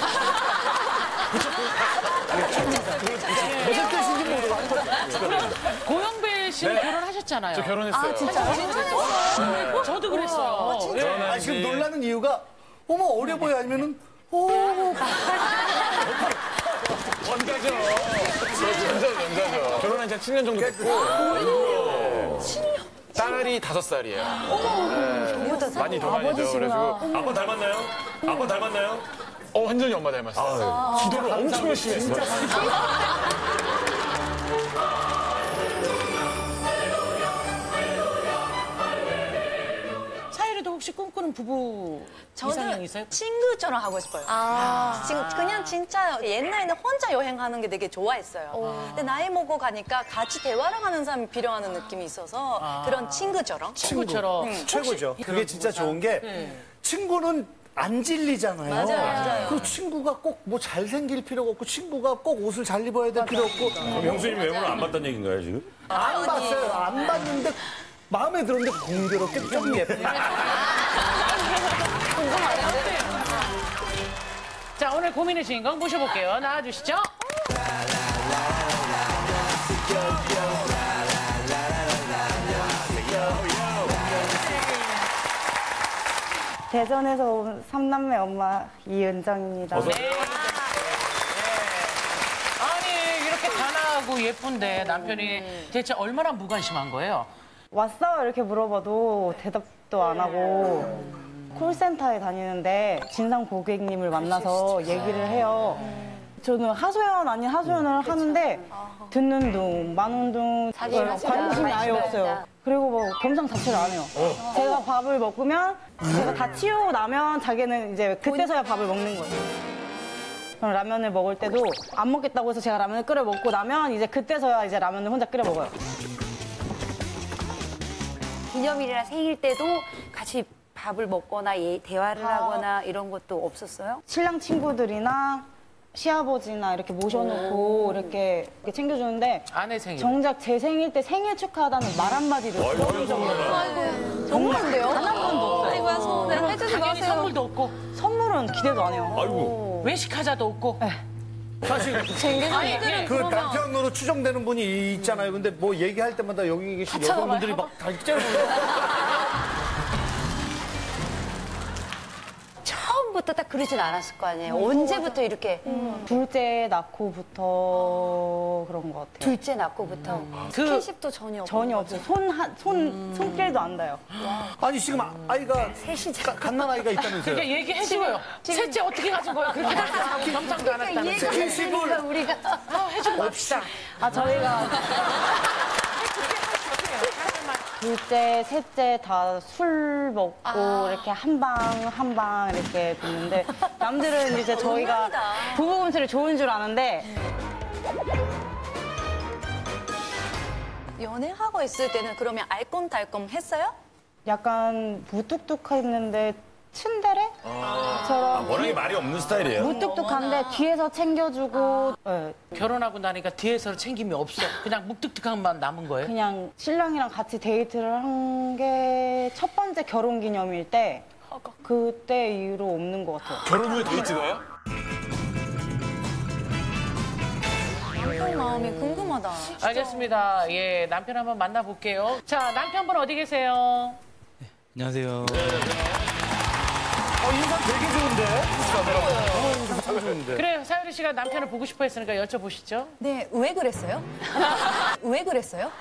무슨 뜻인지 모르고 고영배 씨는 결혼하셨잖아요. 저 결혼했어요. 저도 그랬어요. 예. 아, 지금 놀라는 이유가 어머 어려 보여 아니면은 오 원가죠. 연가죠. 결혼한 지 한 7년 정도 됐고. 7년? 딸이 5살이에요. 많이 더 많이죠. 그래서 아빠 닮았나요? 아빠 닮았나요? 완전히 엄마 닮았어요. 기도를 엄청 열심히 했어요. 사이리도 혹시 꿈꾸는 부부 이상형 있어요? 친구처럼 하고 싶어요. 지금 그냥 진짜 옛날에는 혼자 여행하는 게 되게 좋아했어요. 근데 나이 먹고 가니까 같이 대화를 하는 사람이 필요하는 느낌이 있어서 그런 친구처럼. 친구처럼. 최고죠. 그게 진짜 좋은 게 친구는 안 질리잖아요. 맞아요. 그 친구가 꼭 뭐 잘생길 필요가 없고 친구가 꼭 옷을 잘 입어야 될 필요 없고 그럼 형수님 외모를 안 봤다는 얘기인가요, 지금? 안 봤어요. 안 봤는데 마음에 들었는데 공교롭게 좀 예쁘다. 자, 오늘 고민의 주인공 모셔볼게요. 나와주시죠. 대전에서 온 3남매 엄마 이은정입니다. 아니, 이렇게 단아하고 예쁜데 남편이 대체 얼마나 무관심한 거예요? 왔어? 이렇게 물어봐도 대답도 안 하고 콜센터에 다니는데 진상 고객님을 만나서 얘기를 해요. 저는 하소연 아닌 하소연을 하는데 듣는 둥, 마는 둥 관심이 아예 없어요. 그리고 뭐 겸상 자체를 안 해요. 제가 밥을 먹으면 제가 다 치우고 나면 자기는 이제 그때서야 밥을 먹는 거예요. 그럼 라면을 먹을 때도 안 먹겠다고 해서 제가 라면을 끓여 먹고 나면 이제 그때서야 이제 라면을 혼자 끓여 먹어요. 기념일이나 생일 때도 같이 밥을 먹거나 대화를 하거나 이런 것도 없었어요? 신랑 친구들이나 시아버지나 이렇게 모셔놓고 이렇게 챙겨주는데 아내 생일. 정작 제 생일 때 생일 축하하다는 말 한마디도 들어본 적이 없어요. 정말인데요? 단 한 번도 없어요. 아이고야, 서운해. 해주지 당연히 마세요. 선물도 없고 선물은 기대도 안 해요. 아이고. 외식하자도 없고. 사실 아니, 그 남편으로 추정되는 분이 있잖아요. 근데 뭐 얘기할 때마다 여기 계신 여성분들이 막 다 째려보고 처음부터 딱 그러진 않았을 거 아니에요. 언제부터 이렇게 둘째 낳고부터 그런 것 같아요. 둘째 낳고부터 스킨십도 전혀 없고. 전혀 없어요. 손길도 안 닿아요. 아니 지금 아이가 셋이 갓난 아이가 있다면서요. 그러니까 얘기해줘요. 셋째 어떻게 가진 거예요? 그렇게 겸상도 안 했다면서. 스킨십을 우리가 해주고 맙시다. 저희가 둘째, 셋째 다 술 먹고 이렇게 한 방 이렇게 듣는데 남들은 이제 저희가 부부 금슬이 좋은 줄 아는데 연애하고 있을 때는 그러면 알콩달콩 했어요? 약간 무뚝뚝했는데 츤데레처럼 워낙에 말이 없는 스타일이에요. 무뚝뚝한데 뒤에서 챙겨주고 네, 결혼하고 나니까 뒤에서 챙김이 없어. 그냥 묵뚝뚝한만 남은 거예요? 그냥 신랑이랑 같이 데이트를 한 게 첫 번째 결혼 기념일 때 그때 이후로 없는 것 같아요. 결혼 후에 데이트가요? 남편 마음이 궁금하다. 알겠습니다. 예, 남편 한번 만나볼게요. 자, 남편분 어디 계세요? 안녕하세요. 인상 되게 좋은데? 그래요, 사유리 씨가 남편을 보고 싶어 했으니까 여쭤보시죠. 네, 왜 그랬어요? 왜 그랬어요?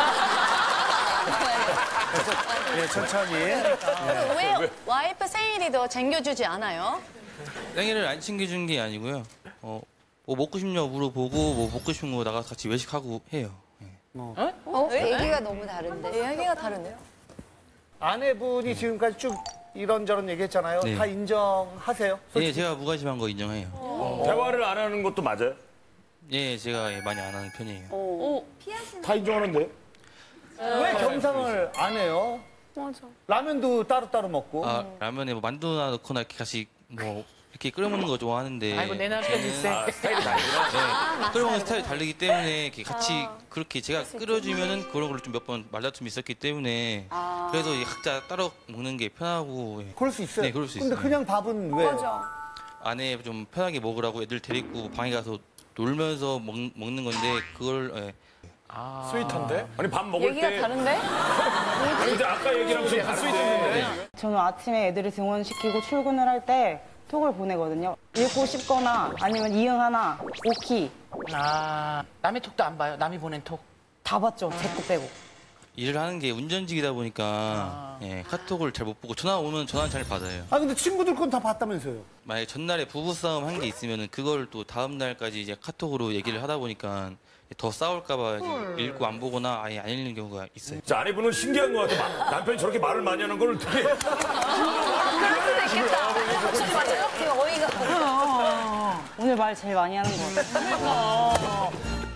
예, 천천히. 왜 와이프 생일이도 챙겨주지 않아요? 생일을 안 챙겨준 게 아니고요. 뭐 먹고 싶냐고 물어보고 뭐 먹고 싶은 거 나가서 같이 외식하고 해요. 얘기가 너무 다른데. 얘기가 다른데요? 아내분이 지금까지 쭉 이런저런 얘기했잖아요. 네. 다 인정하세요? 예, 제가 무관심한 거 인정해요. 대화를 안 하는 것도 맞아요? 예, 제가 많이 안 하는 편이에요. 다 인정하는데? 왜 겸상을 안 해요? 맞아. 라면도 따로따로 먹고. 아, 라면에 뭐 만두나 넣거나 이렇게 같이 뭐 이렇게 끓여 먹는 거 좋아하는데. 아이고, 내 남편일세. 스타일이 다르구나. 네, 끓여 먹는 스타일이 다르기 때문에 이렇게 같이 그렇게 제가 끓여주면은 그런 걸로 좀 몇 번 말다툼이 있었기 때문에 그래서 이 각자 따로 먹는 게 편하고. 예. 그럴 수 있어요. 네, 그럴 수 근데 있어요. 그냥 밥은 왜? 아내 좀 편하게 먹으라고 애들 데리고 방에 가서 놀면서 먹는 건데 그걸 예. 스윗한데? 아니 밥 먹을 얘기가 때 다른데? 근데 아까 얘기랑 좀 다른데 저는 아침에 애들을 등원시키고 출근을 할 때 톡을 보내거든요. 읽고 싶거나 아니면 이응하나 오키 아, 남의 톡도 안 봐요. 남이 보낸 톡. 다 봤죠. 제 거 빼고. 일을 하는 게 운전직이다 보니까 예, 카톡을 잘 못 보고 전화 오면 전화 잘 받아요. 아 근데 친구들 건 다 봤다면서요? 만약에 전날에 부부싸움 한 게 있으면 그걸 또 다음 날까지 이제 카톡으로 얘기를 하다 보니까 더 싸울까봐 읽고 안 보거나 아예 안 읽는 경우가 있어요. 자, 아내분은 신기한 것 같아. 남편이 저렇게 말을 많이 하는 걸 되게 그럴 수도 있겠다. 목소리 맞아요? 지금 어이가. 오늘 말 제일 많이 하는 것 같아요.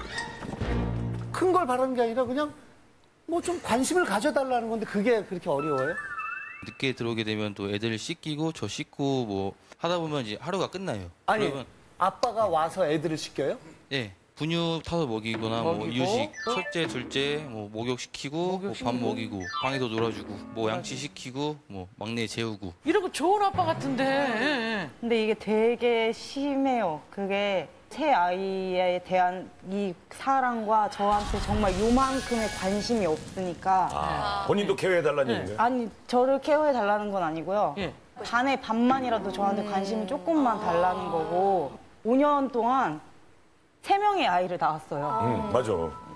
큰 걸 바라는 게 아니라 그냥 뭐 좀 관심을 가져달라는 건데 그게 그렇게 어려워요? 늦게 들어오게 되면 또 애들 씻기고 저 씻고 뭐 하다 보면 이제 하루가 끝나요. 아니 그러면 아빠가 와서 애들을 시켜요? 예. 분유 타서 먹이거나 뭐 먹이고. 이유식 첫째 둘째 뭐 목욕시키고 뭐 밥 먹이고 방에서 놀아주고 뭐 양치시키고 뭐 막내 재우고 이러고 좋은 아빠 같은데. 근데 이게 되게 심해요. 그게 새 아이에 대한 이 사랑과 저한테 정말 요만큼의 관심이 없으니까 본인도 케어해달라는 얘기인가요? 아니 저를 케어해 달라는 건 아니고요. 예. 반의 반만이라도 저한테 관심을 조금만 달라는 거고 5년 동안 3명의 아이를 낳았어요. 맞아.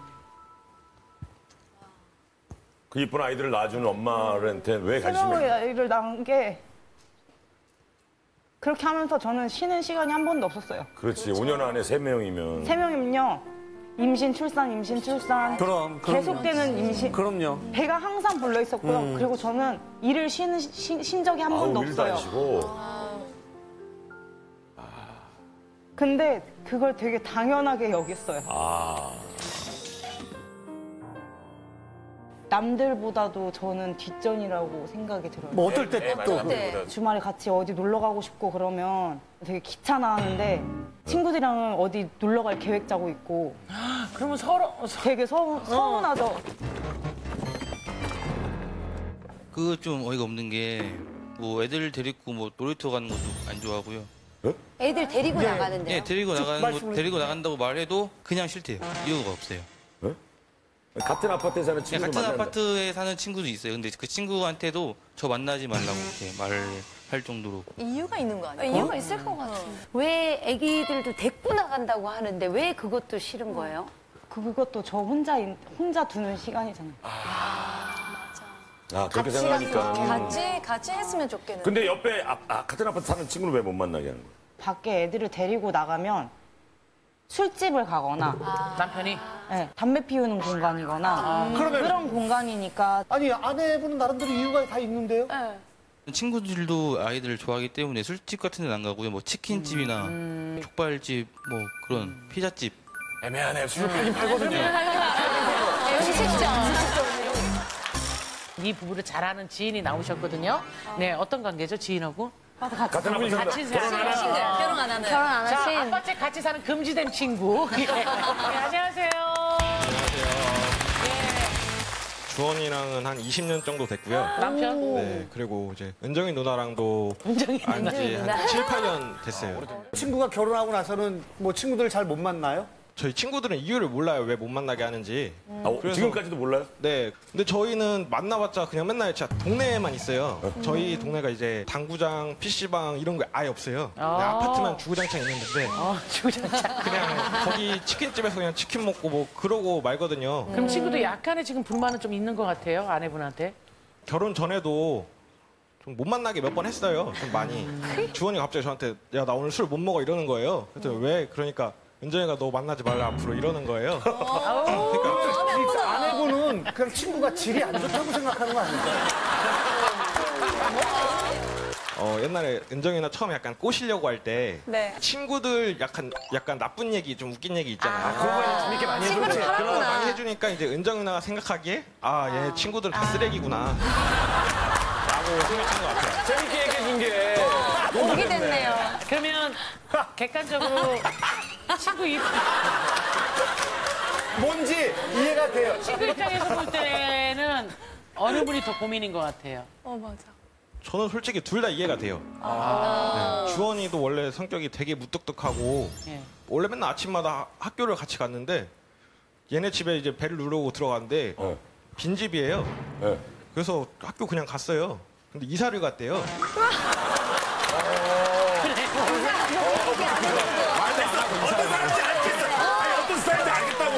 그 이쁜 아이들을 낳아주는 엄마한테 왜 관심이 3명의 아이를 낳은 게 그렇게 하면서 저는 쉬는 시간이 한 번도 없었어요. 그렇지. 5년 안에 3명이면 3명이면요. 임신, 출산. 그럼 계속되는 임신. 그럼요. 배가 항상 불러 있었고요. 그리고 저는 일을 쉰 적이 한 번도 일도 안 없어요. 쉬고. 근데 그걸 되게 당연하게 여겼어요. 남들보다도 저는 뒷전이라고 생각이 들어요. 뭐 어떨 때 또 주말에 같이 어디 놀러 가고 싶고 그러면 되게 귀찮아하는데 친구들이랑은 어디 놀러 갈 계획 짜고 있고 그러면 서로 되게 서운하죠. 그거 좀 어이가 없는 게 뭐 애들 데리고 뭐 놀이터 가는 것도 안 좋아하고요. 애들 데리고 나가는데요. 예, 데리고 나간다고 말해도 그냥 싫대요. 이유가 없어요. 같은 아파트에 사는 그냥 친구를 같은 만난다. 아파트에 사는 친구도 있어요. 근데 그 친구한테도 저 만나지 말라고 이렇게 말을 할 정도로. 이유가 있는 거 아니에요? 이유가 있을 것 같아요. 왜 애기들도 데리고 나간다고 하는데 왜 그것도 싫은 거예요? 그것도 저 혼자 두는 시간이잖아요. 그렇게 생각하니까. 같이 했으면 좋겠는데. 근데 옆에 같은 아파트 사는 친구를 왜 못 만나게 하는 거야? 밖에 애들을 데리고 나가면 술집을 가거나 남편이 네, 담배 피우는 공간이거나 그런 공간이니까 아니 아내분은 나름대로 이유가 다 있는데요? 친구들도 아이들을 좋아하기 때문에 술집 같은 데는 안 가고요. 뭐 치킨집이나 족발집, 뭐 그런 피자집. 애매하네. 술을 팔긴 팔거든요. 이 부부를 잘하는 지인이 나오셨거든요. 네, 어떤 관계죠, 지인하고? 같은 아파트 산다. 같이 사는 싱글, 결혼 안 하는. 결혼 안 자, 하신 아파트에 같이 사는 금지된 친구. 네, 안녕하세요. 주원이랑은 한 20년 정도 됐고요. 남편? 네, 그리고 이제 은정이 누나랑도 안지 한 7, 8년 됐어요. 친구가 결혼하고 나서는 뭐 친구들 잘 못 만나요? 저희 친구들은 이유를 몰라요. 왜 못 만나게 하는지. 지금까지도 몰라요? 네. 근데 저희는 만나봤자 그냥 맨날 진짜 동네에만 있어요. 저희 동네가 이제 당구장, PC방 이런 게 아예 없어요. 그냥 아파트만 주구장창 있는데. 주구장창. 그냥 거기 치킨집에서 그냥 치킨 먹고 뭐 그러고 말거든요. 그럼 친구도 약간의 지금 불만은 좀 있는 것 같아요, 아내분한테? 결혼 전에도 좀 못 만나게 몇 번 했어요. 좀 많이. 주원이가 갑자기 저한테 야, 나 오늘 술 못 먹어 이러는 거예요. 그랬더니 왜? 그러니까 은정이가 너 만나지 말라 앞으로 이러는 거예요. 그러니까 아내분은 그냥 친구가 질이 안 좋다고 생각하는 거 아닐까요? 옛날에 은정이나 처음에 약간 꼬시려고 할 때 네. 친구들 약간 나쁜 얘기, 좀 웃긴 얘기 있잖아요. 그런 거 재밌게 많이 해주지. 그런 거 많이 해주니까 이제 은정 누나가 생각하기에 얘 친구들 다 쓰레기구나 라고 생각한 것 같아요. 재밌게 얘기해 준 게. 복이 됐네요. 그러면 객관적으로 친구 뭔지 이해가 돼요. 친구 입장에서 볼 때는 어느 분이 더 고민인 것 같아요? 맞아. 저는 솔직히 둘 다 이해가 돼요. 네, 주원이도 원래 성격이 되게 무뚝뚝하고 예. 원래 맨날 아침마다 학교를 같이 갔는데 얘네 집에 이제 배를 누르고 들어갔는데 빈집이에요. 네. 그래서 학교 그냥 갔어요. 근데 이사를 갔대요. 어떤 스타일인지 알겠다고.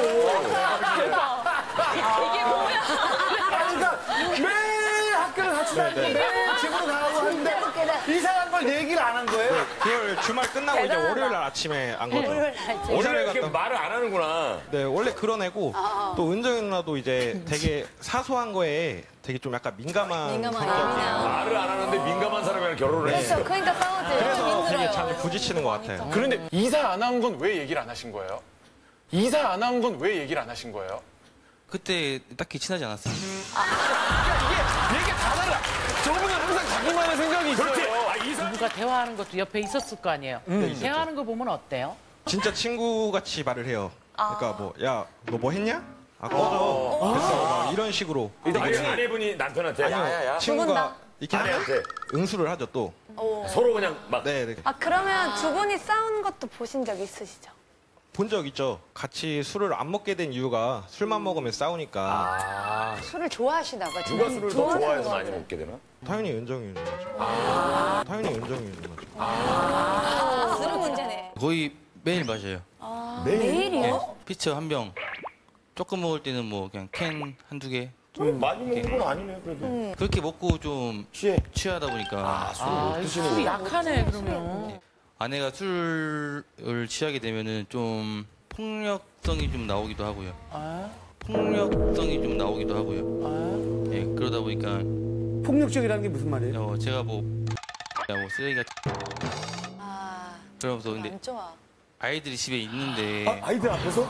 이게 뭐야? 그러니까 매일 학교를 같이 다니고 매일 집으로 가고 하는데 이상한 걸 얘기를 안 한 거예요? 그걸 주말 끝나고 이제 월요일 날 아침에 안 거죠. 원래 이렇게 말을 안 하는구나. 네, 원래 그런 애고 또 은정이 누나도 이제 되게 사소한 거에 되게 좀 약간 민감한 성격이에요. 말을 안 하는데 민감한 사람이랑 결혼을 해. 그렇죠. 그러니까 싸우지. 그래서 되게 자주 부딪히는 것 같아요. 그런데 이사 안 한 건 왜 얘기를 안 하신 거예요? 이사 안 한 건 왜 얘기를 안 하신 거예요? 그때 딱히 친하지 않았어요. 얘기 다 달라. 저분은 항상 자기만의 생각이 있어요. 누가 대화하는 것도 옆에 있었을 거 아니에요? 대화하는 거 보면 어때요? 진짜 친구같이 말을 해요. 그러니까 뭐, 야, 너 뭐 했냐? 아, 꺼져. 됐어. 막 이런 식으로. 아내분이 남편한테. 아니요, 친구가 이렇게 하면 아내한테. 응수를 하죠, 또. 서로 그냥 막. 네, 네. 그러면 두 분이 싸우는 것도 보신 적 있으시죠? 본 적 있죠. 같이 술을 안 먹게 된 이유가 술만 먹으면 싸우니까. 술을 좋아하시나 봐. 누가 술을 더 좋아해서 많이 먹게 되나? 당연히 은정이 누나죠. 당연히 은정이 누나죠. 술은 문제네. 거의 매일 마셔요. 내일이요? 피처 한 병. 조금 먹을 때는 뭐 그냥 캔 한두 개. 많이 먹는 건 아니네, 그래도. 그렇게 먹고 좀 취하다 보니까 술이 약하네, 그러면. 아내가 술을 취하게 되면은 좀 폭력성이 좀 나오기도 하고요. 폭력성이 좀 나오기도 하고요. 예, 그러다 보니까 폭력적이라는 게 무슨 말이에요? 제가 뭐 쓰레기가 그러면서 근데 안 좋아. 아이들이 집에 있는데 아이들 앞에서?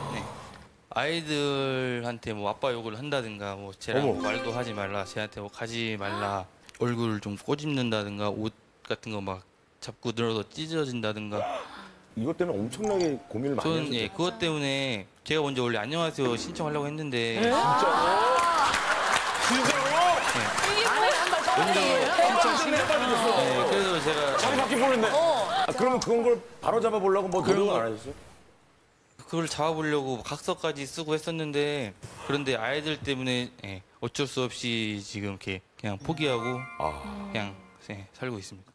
아이들한테 뭐 아빠 욕을 한다든가 뭐 쟤랑 뭐 말도 하지 말라, 쟤한테 뭐 가지 말라, 얼굴을 좀 꼬집는다든가 옷 같은 거 막 잡고 늘어서 찢어진다든가. 이것 때문에 엄청나게 고민을 많이 저는 하셨죠. 예, 그것 때문에 제가 먼저 원래 안녕하세요 신청하려고 했는데 그래서 제가 자리 바뀌 보는데. 그러면 그런 걸 바로 잡아보려고 뭐 노력을 안 하셨어요? 그걸 잡아보려고 각서까지 쓰고 했었는데 그런데 아이들 때문에 어쩔 수 없이 지금 이렇게 그냥 포기하고 그냥 살고 있습니다.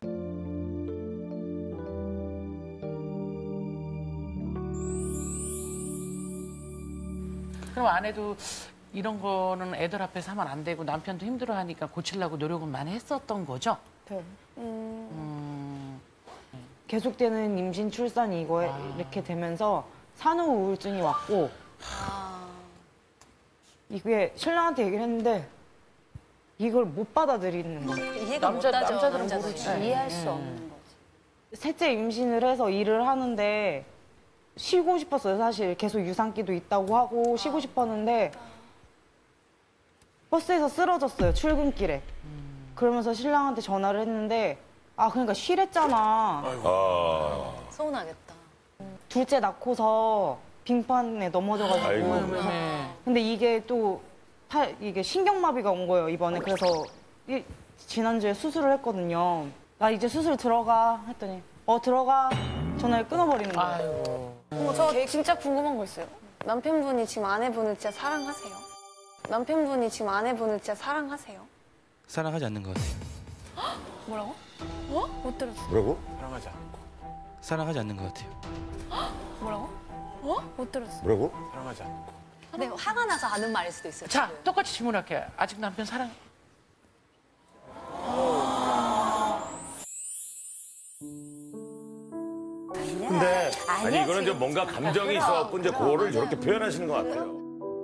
그럼 아내도 이런 거는 애들 앞에서 하면 안 되고 남편도 힘들어하니까 고치려고 노력은 많이 했었던 거죠? 네. 계속되는 임신 출산 이거 이렇게 되면서 산후 우울증이 왔고 이게 신랑한테 얘기를 했는데 이걸 못 받아들이는 거예요. 이해가 못 하죠. 남자들은 모르지. 이해할 수 없는 거지. 셋째 임신을 해서 일을 하는데 쉬고 싶었어요. 사실 계속 유산기도 있다고 하고 쉬고 싶었는데 버스에서 쓰러졌어요. 출근길에. 그러면서 신랑한테 전화를 했는데 그러니까 쉬랬잖아. 서운하겠다. 둘째 낳고서 빙판에 넘어져가지고. 아이고. 근데 이게 또 이게 신경마비가 온 거예요, 이번에. 그래서 지난주에 수술을 했거든요. 나 이제 수술 들어가 했더니 들어가. 전화를 끊어버리는 거예요. 저 진짜 궁금한 거 있어요. 남편분이 지금 아내분을 진짜 사랑하세요? 남편분이 지금 아내분을 진짜 사랑하세요? 사랑하지 않는 것 같아요. 뭐라고? 못 들었어. 뭐라고? 사랑하지 않고. 사랑하지 않는 것 같아요. 뭐라고? 못 들었어. 뭐라고? 사랑하지 않고. 근데 화가 나서 하는 말일 수도 있어요. 자, 지금. 똑같이 질문할게요. 아직 남편 사랑? 근데 아니 이거는 이제 뭔가 감정이 있어갖고 이제 그거를 저렇게 표현하시는 것 같아요.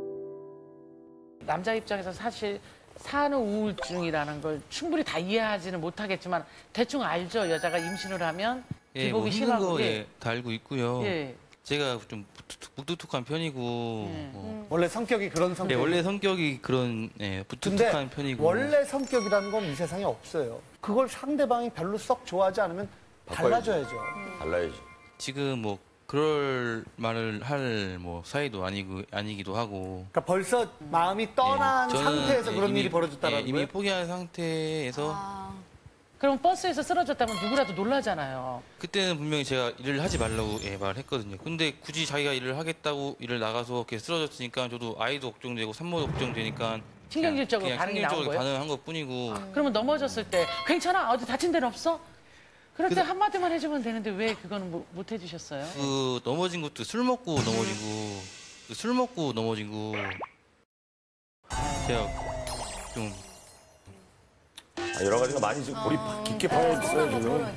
남자 입장에서 사실 산후 우울증이라는 걸 충분히 다 이해하지는 못하겠지만 대충 알죠. 여자가 임신을 하면 예, 뭐 기복이 힘든 심하고. 거 예, 다 알고 있고요. 예. 제가 좀 무뚝뚝한 편이고 원래 성격이 그런 성격. 네, 원래 성격이 그런 근데 무뚝뚝한 편이고 원래 성격이라는 건 이 세상에 없어요. 그걸 상대방이 별로 썩 좋아하지 않으면 달라져야죠. 달라야지. 지금 뭐 그럴 말을 할 뭐 사이도 아니기도 하고. 그러니까 벌써 마음이 떠난 저는, 상태에서 그런 이미, 일이 벌어졌다는 이미 거예요? 포기한 상태에서 그럼 버스에서 쓰러졌다면 누구라도 놀라잖아요. 그때는 분명히 제가 일을 하지 말라고 말을 했거든요. 근데 굳이 자기가 일을 하겠다고 일을 나가서 이렇게 쓰러졌으니까 저도 아이도 걱정되고 산모도 걱정되니까 신경질적으로 그냥 반응이 나온 신경적으로 거예요? 반응한 것 뿐이고. 그러면 넘어졌을 때 괜찮아? 어디 다친 데는 없어? 그럴 때 한마디만 해주면 되는데 왜 그거는 못 해주셨어요? 그 넘어진 것도 술 먹고 넘어지고 술 먹고 넘어지고 제가 좀 여러 가지가 많이 지금 골이 깊게 파여 있어요 지금.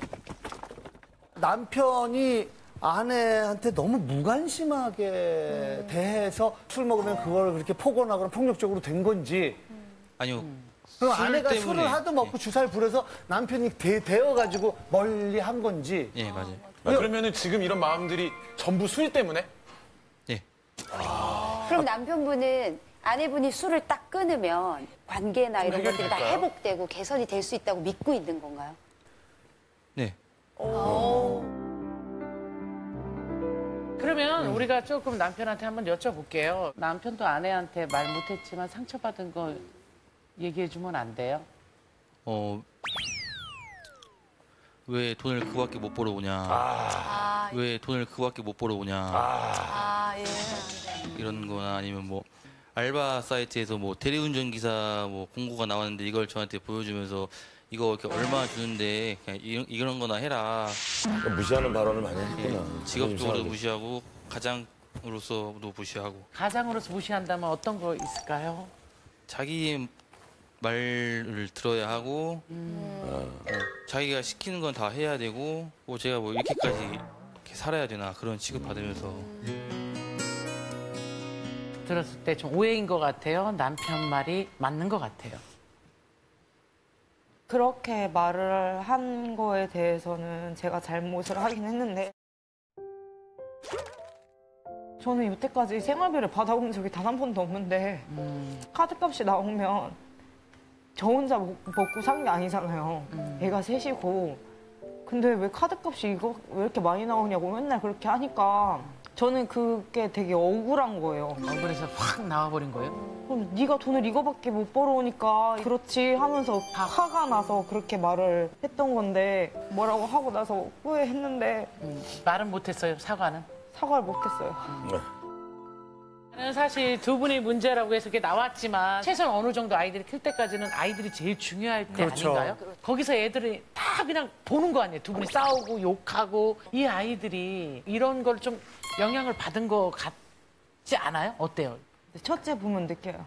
남편이 아내한테 너무 무관심하게 대해서 술 먹으면 그걸 그렇게 폭언하거나 폭력적으로 된 건지. 아니요. 그럼 술 아내가 때문에, 술을 하도 먹고 주사를 부려서 남편이 데워가지고 멀리 한 건지. 예, 맞아요. 그러면은 지금 이런 마음들이 전부 술 때문에? 예. 그럼 남편분은 아내분이 술을 딱 끊으면 관계나 이런 것들이 다 해결될까요? 회복되고 개선이 될 수 있다고 믿고 있는 건가요? 네. 그러면 우리가 조금 남편한테 한번 여쭤볼게요. 남편도 아내한테 말 못했지만 상처받은 거 얘기해주면 안 돼요? 왜 돈을 그거밖에 못 벌어오냐. 왜 돈을 그거밖에 못 벌어오냐. 예, 안 돼. 이런 거나 아니면 뭐 알바 사이트에서 뭐 대리운전 기사 뭐 공고가 나왔는데 이걸 저한테 보여주면서 이거 이렇게 얼마 주는데 그냥 이런 거나 해라. 무시하는 발언을 많이 했구나. 예, 직업적으로도 무시하고 가장으로서도 무시하고. 가장으로서 무시한다면 어떤 거 있을까요? 자기 말을 들어야 하고 자기가 시키는 건 다 해야 되고 뭐 제가 뭐 이렇게까지 이렇게 살아야 되나 그런 취급받으면서 들었을 때 좀 오해인 것 같아요. 남편 말이 맞는 것 같아요. 그렇게 말을 한 거에 대해서는 제가 잘못을 하긴 했는데 저는 여태까지 생활비를 받아본 적이 단 한 번도 없는데 카드값이 나오면 저 혼자 먹고 산 게 아니잖아요. 애가 셋이고. 근데 왜 카드값이 이거 왜 이렇게 많이 나오냐고 맨날 그렇게 하니까 저는 그게 되게 억울한 거예요. 얼굴에서 확 나와버린 거예요? 그럼 네가 돈을 이거밖에 못 벌어오니까 그렇지 하면서 화가 나서 그렇게 말을 했던 건데 뭐라고 하고 나서 후회했는데 말은 못했어요, 사과는? 사과를 못했어요. 저는 사실 두 분이 문제라고 해서 이게 나왔지만 최소한 어느 정도 아이들이 클 때까지는 아이들이 제일 중요할 때 그렇죠. 아닌가요? 거기서 애들이 다 그냥 보는 거 아니에요? 두 분이 싸우고 욕하고 이 아이들이 이런 걸 좀 영향을 받은 거 같지 않아요? 어때요? 첫째 보면 느껴요.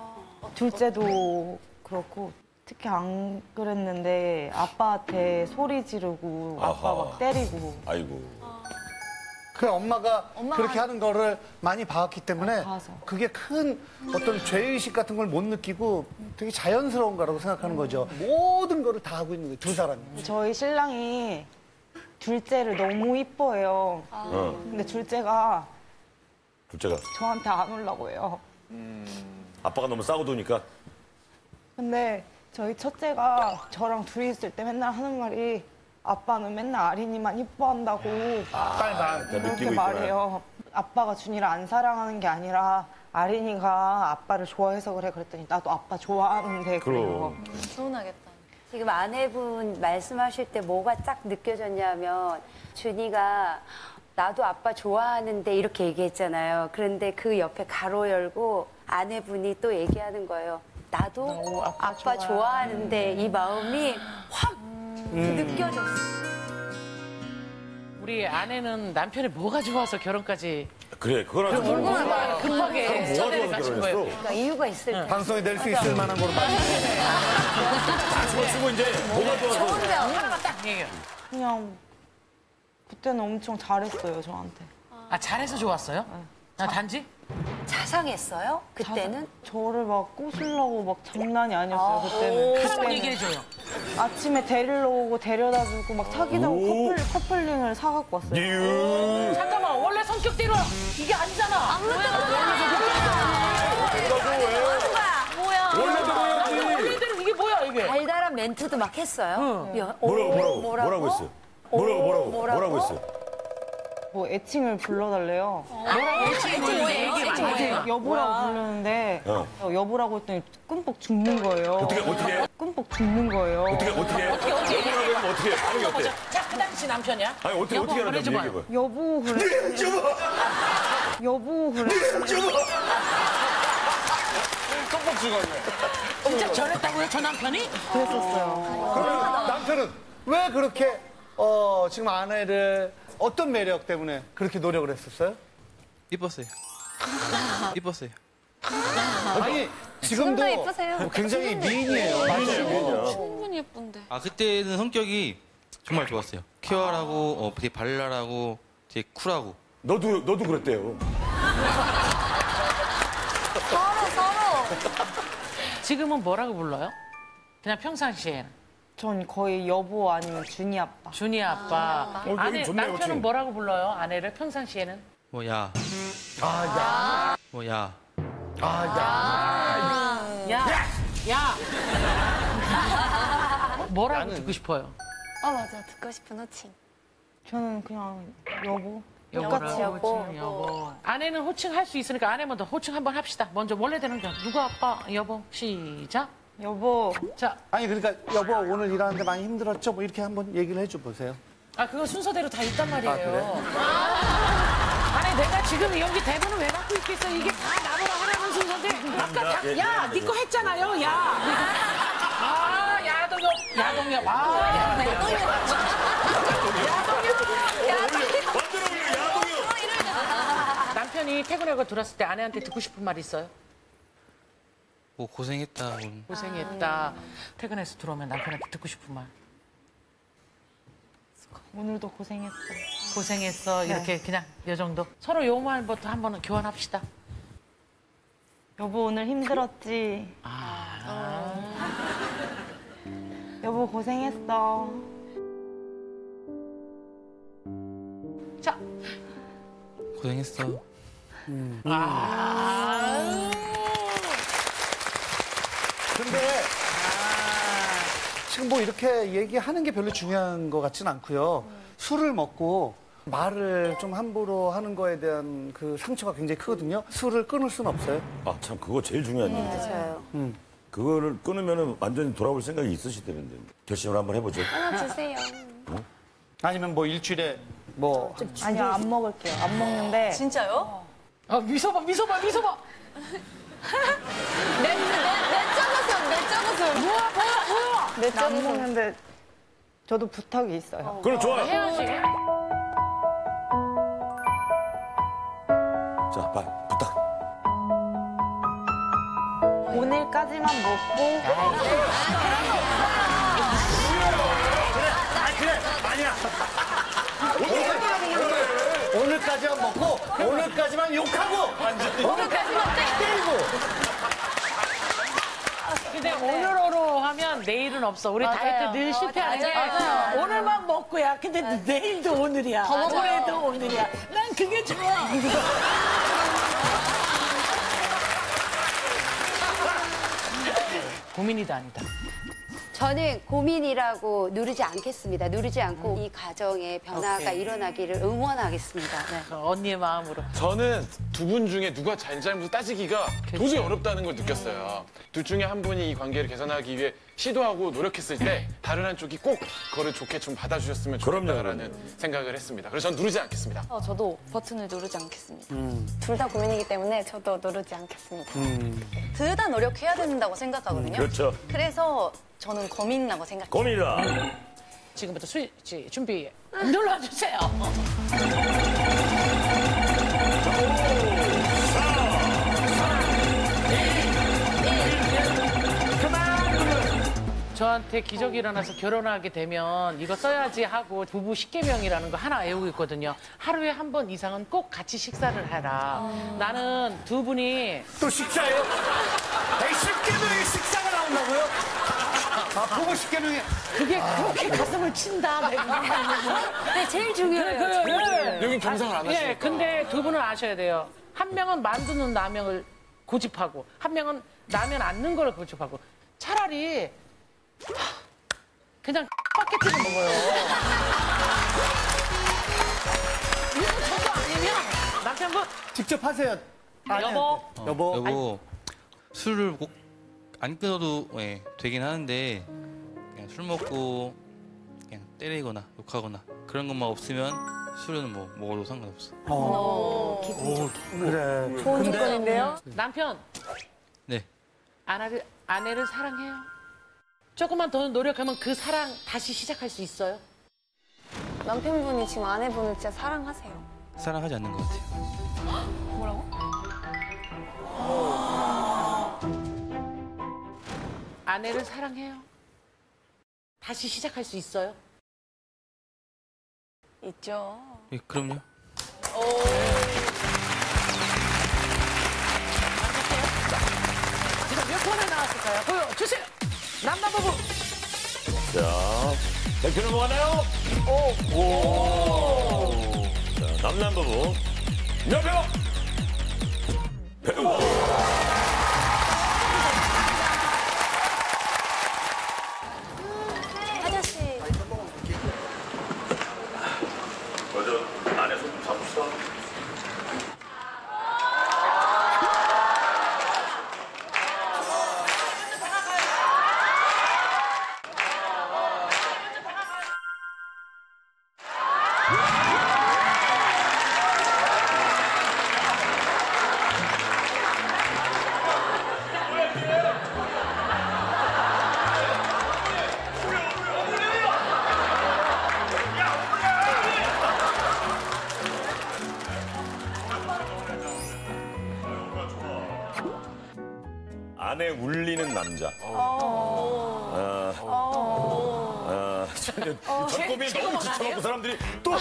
둘째도 그렇고 특히 안 그랬는데 아빠한테 소리 지르고 아빠 아하. 막 때리고 아이고. 그 엄마가 그렇게 하는 거를 많이 봐왔기 때문에 봐서. 그게 큰 어떤 죄의식 같은 걸 못 느끼고 되게 자연스러운 거라고 생각하는 거죠. 모든 거를 다 하고 있는 거예요, 두 사람이. 저희 신랑이 둘째를 너무 이뻐해요. 근데 둘째가 저한테 안 오려고 해요. 아빠가 너무 싸우도니까. 근데 저희 첫째가 저랑 둘이 있을 때 맨날 하는 말이 아빠는 맨날 아린이만 이뻐한다고 딸만 그렇게 느끼고 있구나. 말해요. 아빠가 준이를 안 사랑하는 게 아니라 아린이가 아빠를 좋아해서 그래 그랬더니 나도 아빠 좋아하는데 그래요. 서운하겠다. 지금 아내분 말씀하실 때 뭐가 딱 느껴졌냐면 준이가 나도 아빠 좋아하는데 이렇게 얘기했잖아요. 그런데 그 옆에 가로 열고 아내분이 또 얘기하는 거예요. 나도 아빠 좋아하는데 이 마음이 확 느껴졌어. 우리 아내는 남편이 뭐가 좋아서 결혼까지 그래, 그거랑 급하게 전해를 갖춘 거예요. 그러니까 이유가 있을 때. 방송이 될 수 있을 만한 거로 많이. 다 집어치고 이제 뭐가 좋아서. 하나만 딱 얘기해요. 그냥 그때는 엄청 잘했어요 저한테. 아, 잘해서 좋았어요? 아, 단지? 자상했어요? 그때는? 저를 막 꼬시려고 막 장난이 아니었어요 그때는. 하나만 얘기해줘요. 아침에 데리러 오고 데려다주고 막 사귀자고 커플링을 사갖고 왔어요. 잠깐만, 원래 성격대로 이게 아니잖아. 원래대로 이게 뭐야, 이게? 달달한 멘트도 막 했어요. 뭐라고 했어요? 뭐라고 했어요? 뭐 애칭을 불러달래요. 얘기 여보라고 부르는데 여보라고 했더니 끔뻑 죽는 거예요. 어떻게? 끔뻑 죽는 거예요. 어떻게? 어떻게? 어떻게? 반응이 어때? 자, 그 당시 남편이야? 아니, 어떻게 여보, 하는지 해줘봐요. 얘기해봐요. 여보 그래. 여보 그래. 진짜 저랬다고요, 저 남편이? 그랬었어요. 그러면 남편은 왜 그렇게 지금 아내를 어떤 매력 때문에 그렇게 노력을 했었어요? 이뻤어요. 이뻤어요. 아니 지금도 이쁘세요. 굉장히 미인이에요. 맞아요. 충분히 예쁜데. 아 그때는 성격이 정말 좋았어요. 쾌활하고 되게 발랄하고 되게 쿨하고. 너도 그랬대요. 지금은 뭐라고 불러요? 그냥 평상시에는. 전 거의 여보 아니면 준이 아빠. 준이 아빠. 아내, 좋네요, 남편은 지금. 뭐라고 불러요? 아내를 평상시에는? 뭐야. 아, 야. 뭐야. 야! 뭐라고 듣고 싶어요? 맞아. 듣고 싶은 호칭. 저는 그냥 여보. 여보라고 여보. 호칭, 여보. 아내는 호칭할 수 있으니까 아내 먼저 호칭 한번 합시다. 먼저 원래대로 누가 아빠, 여보, 시작. 여보. 자, 아니 그러니까 여보 오늘 일하는데 많이 힘들었죠? 뭐 이렇게 한번 얘기를 해줘 보세요. 그거 순서대로 다 있단 말이에요. 그래? 아니, 내가 지금 여기 대본을 왜 갖고 있겠어? 이게 다 나보라 하라는 순서인데. 아까 네 거 했잖아요, 야. 야동엽. 남편이 퇴근하고 들어왔을 때 아내한테 듣고 싶은 말 있어요? 뭐 고생했다. 고생했다. 퇴근해서 들어오면 남편한테 듣고 싶은 말. 오늘도 고생했어. 고생했어. 이렇게 그냥 요 정도. 서로 요 말부터 한번 교환합시다. 여보 오늘 힘들었지? 여보 고생했어. 자. 고생했어. 근데 지금 뭐 이렇게 얘기하는 게 별로 중요한 것 같진 않고요. 술을 먹고 말을 좀 함부로 하는 거에 대한 그 상처가 굉장히 크거든요. 술을 끊을 수는 없어요. 참, 그거 제일 중요한 일이에요. 맞아요. 그거를 끊으면 완전히 돌아올 생각이 있으시다는데. 결심을 한번 해보죠. 하나 주세요. 아니면 뭐 일주일에 뭐 아니요 안 먹을게요. 안 먹는데 진짜요? 미소봐. 안 먹는데 저도 부탁이 있어요. 그럼 좋아요. 해야지. 자, 부탁. 오늘까지만 먹고 오늘까지만 먹고 오늘까지만 욕하고 오늘까지만 때리고. 근데 오늘으로 하면 내일은 없어. 우리 다이어트 늘 실패하잖아. 오늘만 먹고야. 근데 내일도 오늘이야. 모레도 오늘이야. 난 그게 좋아. 고민이도 아니다. 저는 고민이라고 누르지 않겠습니다. 누르지 않고 이 가정의 변화가 오케이. 일어나기를 응원하겠습니다. 네. 언니의 마음으로. 저는 두 분 중에 누가 잘잘못을 따지기가 도저히 어렵다는 걸 느꼈어요. 둘 중에 한 분이 이 관계를 개선하기 위해 시도하고 노력했을 때 다른 한쪽이 꼭 그거를 좋게 좀 받아주셨으면 좋겠다라는 생각을 했습니다. 그래서 전 누르지 않겠습니다. 저도 버튼을 누르지 않겠습니다. 둘 다 고민이기 때문에 저도 누르지 않겠습니다. 둘 다 노력해야 된다고 생각하거든요. 그렇죠. 그래서 저는 고민이라고 생각해요. 고민이다. 지금부터 스위치 준비 눌러주세요. 저한테 기적이 일어나서 결혼하게 되면 이거 써야지 하고 부부 십계명이라는 거 하나 외우고 있거든요. 하루에 한 번 이상은 꼭 같이 식사를 해라. 나는 두 분이 또 식사예요? 에이, 십계명에 식사가 나온다고요? 부부 십계명에. 그게 그렇게 가슴을 친다. 네, 제일 중요해요. 여긴 경상을 안 하시니까. 예, 근데 두 분은 아셔야 돼요. 한 명은 만두는 라면을 고집하고 한 명은 라면 안 넣는 걸 고집하고 차라리 그냥 파켓을 먹어요. 이거 저도 아니면 남편분 직접 하세요. 여보. 여보, 술을 꼭 안 끊어도 예, 되긴 하는데 그냥 술 먹고 그냥 때리거나 욕하거나 그런 것만 없으면 술은 뭐 먹어도 상관없어. 그래. 좋은 조건인데요? 남편 네. 아내를 사랑해요. 조금만 더 노력하면 그 사랑 다시 시작할 수 있어요. 남편분이 지금 아내분을 진짜 사랑하세요. 사랑하지 않는 것 같아요. 뭐라고? 아내를 사랑해요. 다시 시작할 수 있어요. 있죠. 예, 그럼요. 지금 몇 번에 나왔을까요? 보여주세요. 남남부부. 자, 대표는 뭐 하나요? 오. 자, 남남부부. 여배우. 배우. 아저씨. 먼저 안에서 좀 잡읍시다. 아내 울리는 남자. 첫 고민이 너무 지쳐갖고 사람들이 또.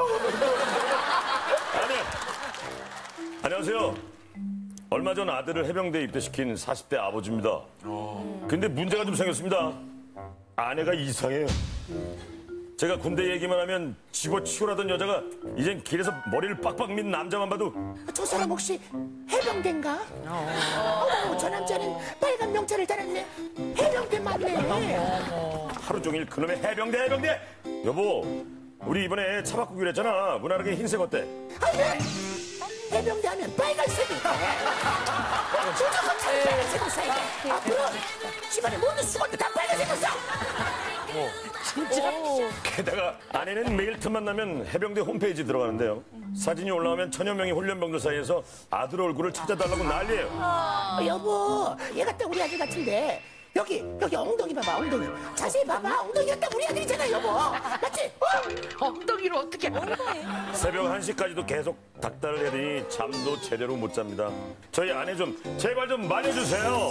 안녕하세요. 얼마 전 아들을 해병대에 입대시킨 40대 아버지입니다. 근데 문제가 좀 생겼습니다. 아내가 이상해요. 제가 군대 얘기만 하면 집어치우라던 여자가 이젠 길에서 머리를 빡빡 민 남자만 봐도 저 사람 혹시 해병대인가? 저 남자는 빨간 명찰을 달았네. 해병대 맞네. 하루 종일 그놈의 해병대. 여보, 우리 이번에 차 바꾸기로 했잖아. 무난하게 흰색 어때? 안돼. 해병대 하면 빨간색이다. 무조건 차를 빨간색으로 써야 돼. 앞으로 집안의 모든 수건도 다 빨간색으로 써. 진짜? 게다가 아내는 매일 틈만 나면 해병대 홈페이지 들어가는데요. 사진이 올라오면 천여 명의 훈련병들 사이에서 아들 얼굴을 찾아달라고 난리예요. 여보, 얘가 딱 우리 아들 같은데. 여기 엉덩이 봐봐, 엉덩이. 자세히 봐봐, 엉덩이가 딱 우리 아들이잖아, 여보. 맞지? 엉덩이로 어떻게 알아? 새벽 1시까지도 계속 닥달을 해대니 잠도 제대로 못 잡니다. 저희 아내 좀 제발 좀 말려주세요.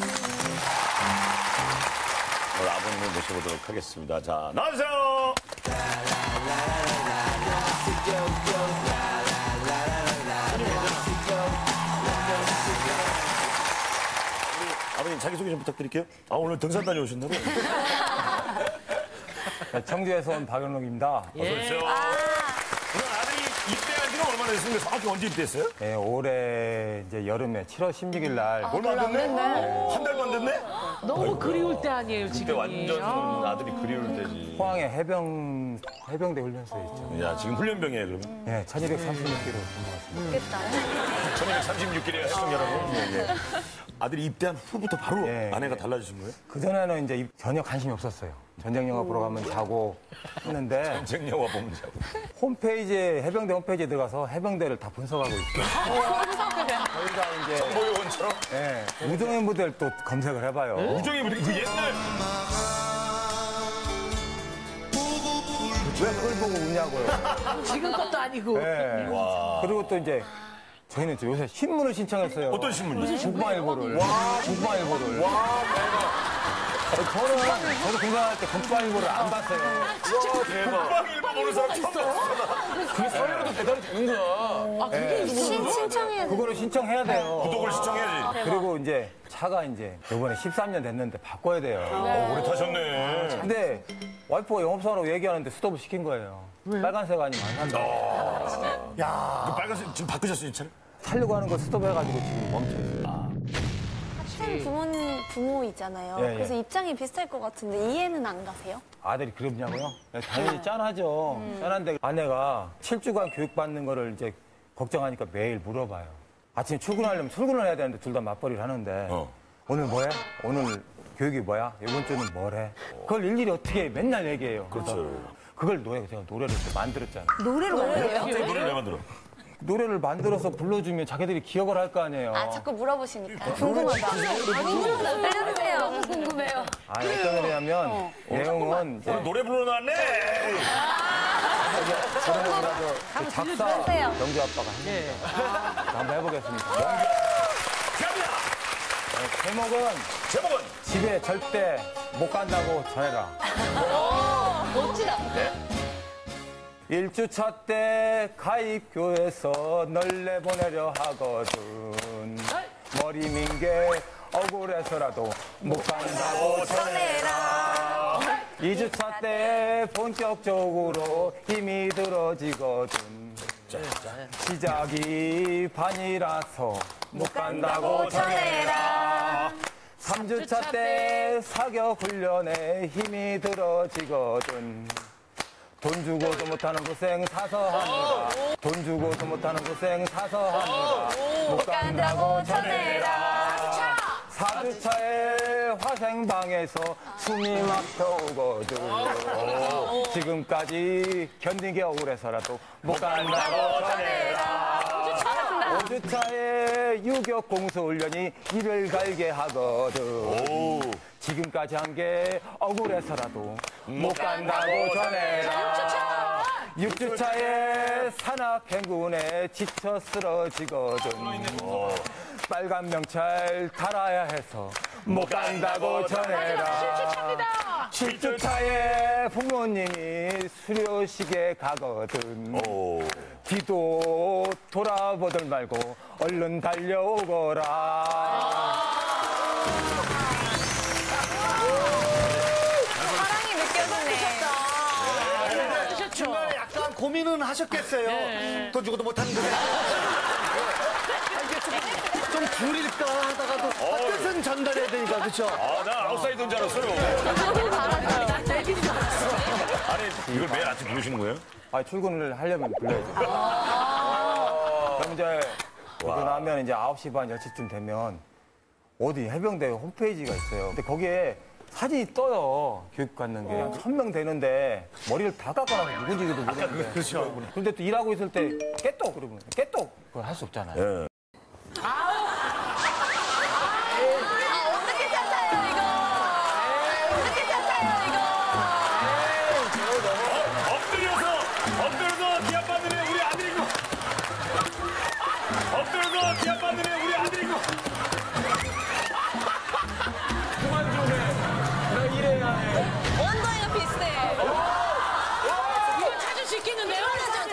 오늘 아버님을 모셔보도록 하겠습니다. 자, 나와주세요. 아버님 자기소개 좀 부탁드릴게요. 아, 오늘 등산 다녀오셨나봐요. 청주에서 온 박영록입니다. 어서 오십시오. 오늘 아들이 입대한 지는 만에 됐으니까 정확히 언제 입대했어요? 네, 올해 이제 여름에 7월 16일 날. 얼마 안 됐네? 한 달만 됐네? 너무 그리울 때 아니에요, 그때 지금. 완전 아들이 그리울 때지. 포항에 해병대 훈련소에 있죠. 야, 지금 훈련병이에요, 그러면? 네, 1236km 근무했습니다. 1236길이에요, 해병 여러분. 예. 아들이 입대한 후부터 바로 아내가 달라지신 거예요? 그전에는 이제 전혀 관심이 없었어요. 전쟁 영화 보러 가면 자고 했는데. 전쟁 영화 보면 자고. 홈페이지에, 해병대 홈페이지에 들어가서 해병대를 다 분석하고 있어요. 저희가 이제. 정보요원처럼? 네, 우정의 무대를 또 검색을 해봐요. 우정의 무대, 그 옛날. 왜 그걸 보고 웃냐고요. 지금 것도 아니고. 네. 그리고 또 이제 저희는 또 요새 신문을 신청했어요. 어떤 신문이요? 국방일보를. 국방일보를. 저도 공부할 때 국방일보를 안 봤어요. 와, 대박. 국방일보 보는 사람 처음 봤어. 그게 사회로도 배달이 되는구나. 아, 그게 신청해야 돼. 그거를 신청해야 돼요. 구독을 신청해야지. 그리고 이제 차가 이제 이번에 13년 됐는데 바꿔야 돼요. 오래 타셨네. 근데 와이프가 영업사원으로 얘기하는데 스톱을 시킨 거예요. 빨간색 아니면 안 산다. 야, 그 빨간색 지금 바꾸셨어요, 이 차를? 살려고 하는 거 스톱해가지고 지금 멈춰있어요. 같은 부모이잖아요. 예, 예. 그래서 입장이 비슷할 것 같은데 이해는 안 가세요? 아들이 그럽냐고요? 당연히 짠하죠. 짠한데 아내가 7주간 교육받는 거를 이제 걱정하니까 매일 물어봐요. 아침에 출근하려면 출근을 해야 되는데 둘 다 맞벌이를 하는데 오늘 뭐 해? 오늘 교육이 뭐야? 이번 주는 뭘 해? 그걸 일일이 어떻게 맨날 얘기해요. 그렇죠. 그걸 제가 노래를 또 만들었잖아요. 노래로 갑자기 노래를 왜 만들어? 노래를 만들어서 불러주면 자기들이 기억을 할 거 아니에요. 아, 자꾸 물어보시니까. 궁금하다. 궁금하다. 알려주세요. 너무 궁금해요. 아니, 어떤 노래냐면 내용은 이제 오늘 노래 불러놨네. 그런 작사 주세요. 영주 아빠가 했는데 한번 해보겠습니다. 제목은 집에 절대 못 간다고 전해라. 멋지다. 1주차 때 가입교에서 널 내보내려 하거든. 머리 민게 억울해서라도 못 간다고 전해라. 2주차 때 본격적으로 힘이 들어지거든. 시작이 반이라서 못 간다고 전해라. 3주차 때 사격 훈련에 힘이 들어지거든. 돈 주고도 못하는 고생 사서 하느라. 돈 주고도 못하는 고생 사서 하느라. 못 간다고 전해라. 4주차에 화생방에서 숨이 막혀오거든. 지금까지 견디기 억울해서라도 못 간다고 전해라. 5주차에 유격 공수훈련이 이를 갈게 하거든. 지금까지 한 게 억울해서라도 못 간다고 전해라. 6주차에 산악행군에 지쳐 쓰러지거든. 빨간 명찰 달아야 해서 못 간다고 전해라. 7주차에 부모님이 수료식에 가거든. 뒤도 돌아보들 말고 얼른 달려오거라. 사랑이 느껴지네. 중간에 약간 고민은 하셨겠어요. 돈 주고도 못하는 거야. 이게 좀 줄일까 하다가도 뜻은 전달해야 되니까, 그렇죠? 아, 나 아웃사이더인 줄 알았어요. 아니, 이걸 매일 아침 부르시는 거예요? 아, 출근을 하려면 불러야죠. 그럼 이제 그러고 나면 이제 9시 반, 10시쯤 되면 어디 해병대 홈페이지가 있어요. 근데 거기에 사진이 떠요. 교육 받는 게. 1000명 되는데 머리를 다 깎아놔서 누군지도 모르는데. 그렇죠. 근데 또 일하고 있을 때 깨똑 그러면 깨똑 그걸 할 수 없잖아요. 예. 어떻게 찾아요, 이거? 어떻게 찾아요, 이거? 엎드려서 기합받는 애 우리 아들이고. 엎드려서 기합받는 애 우리 아들이고. 그만 좀 해. 나 일해야 해. 원더이가 비슷해. 이거 찾을 수 있겠는데요?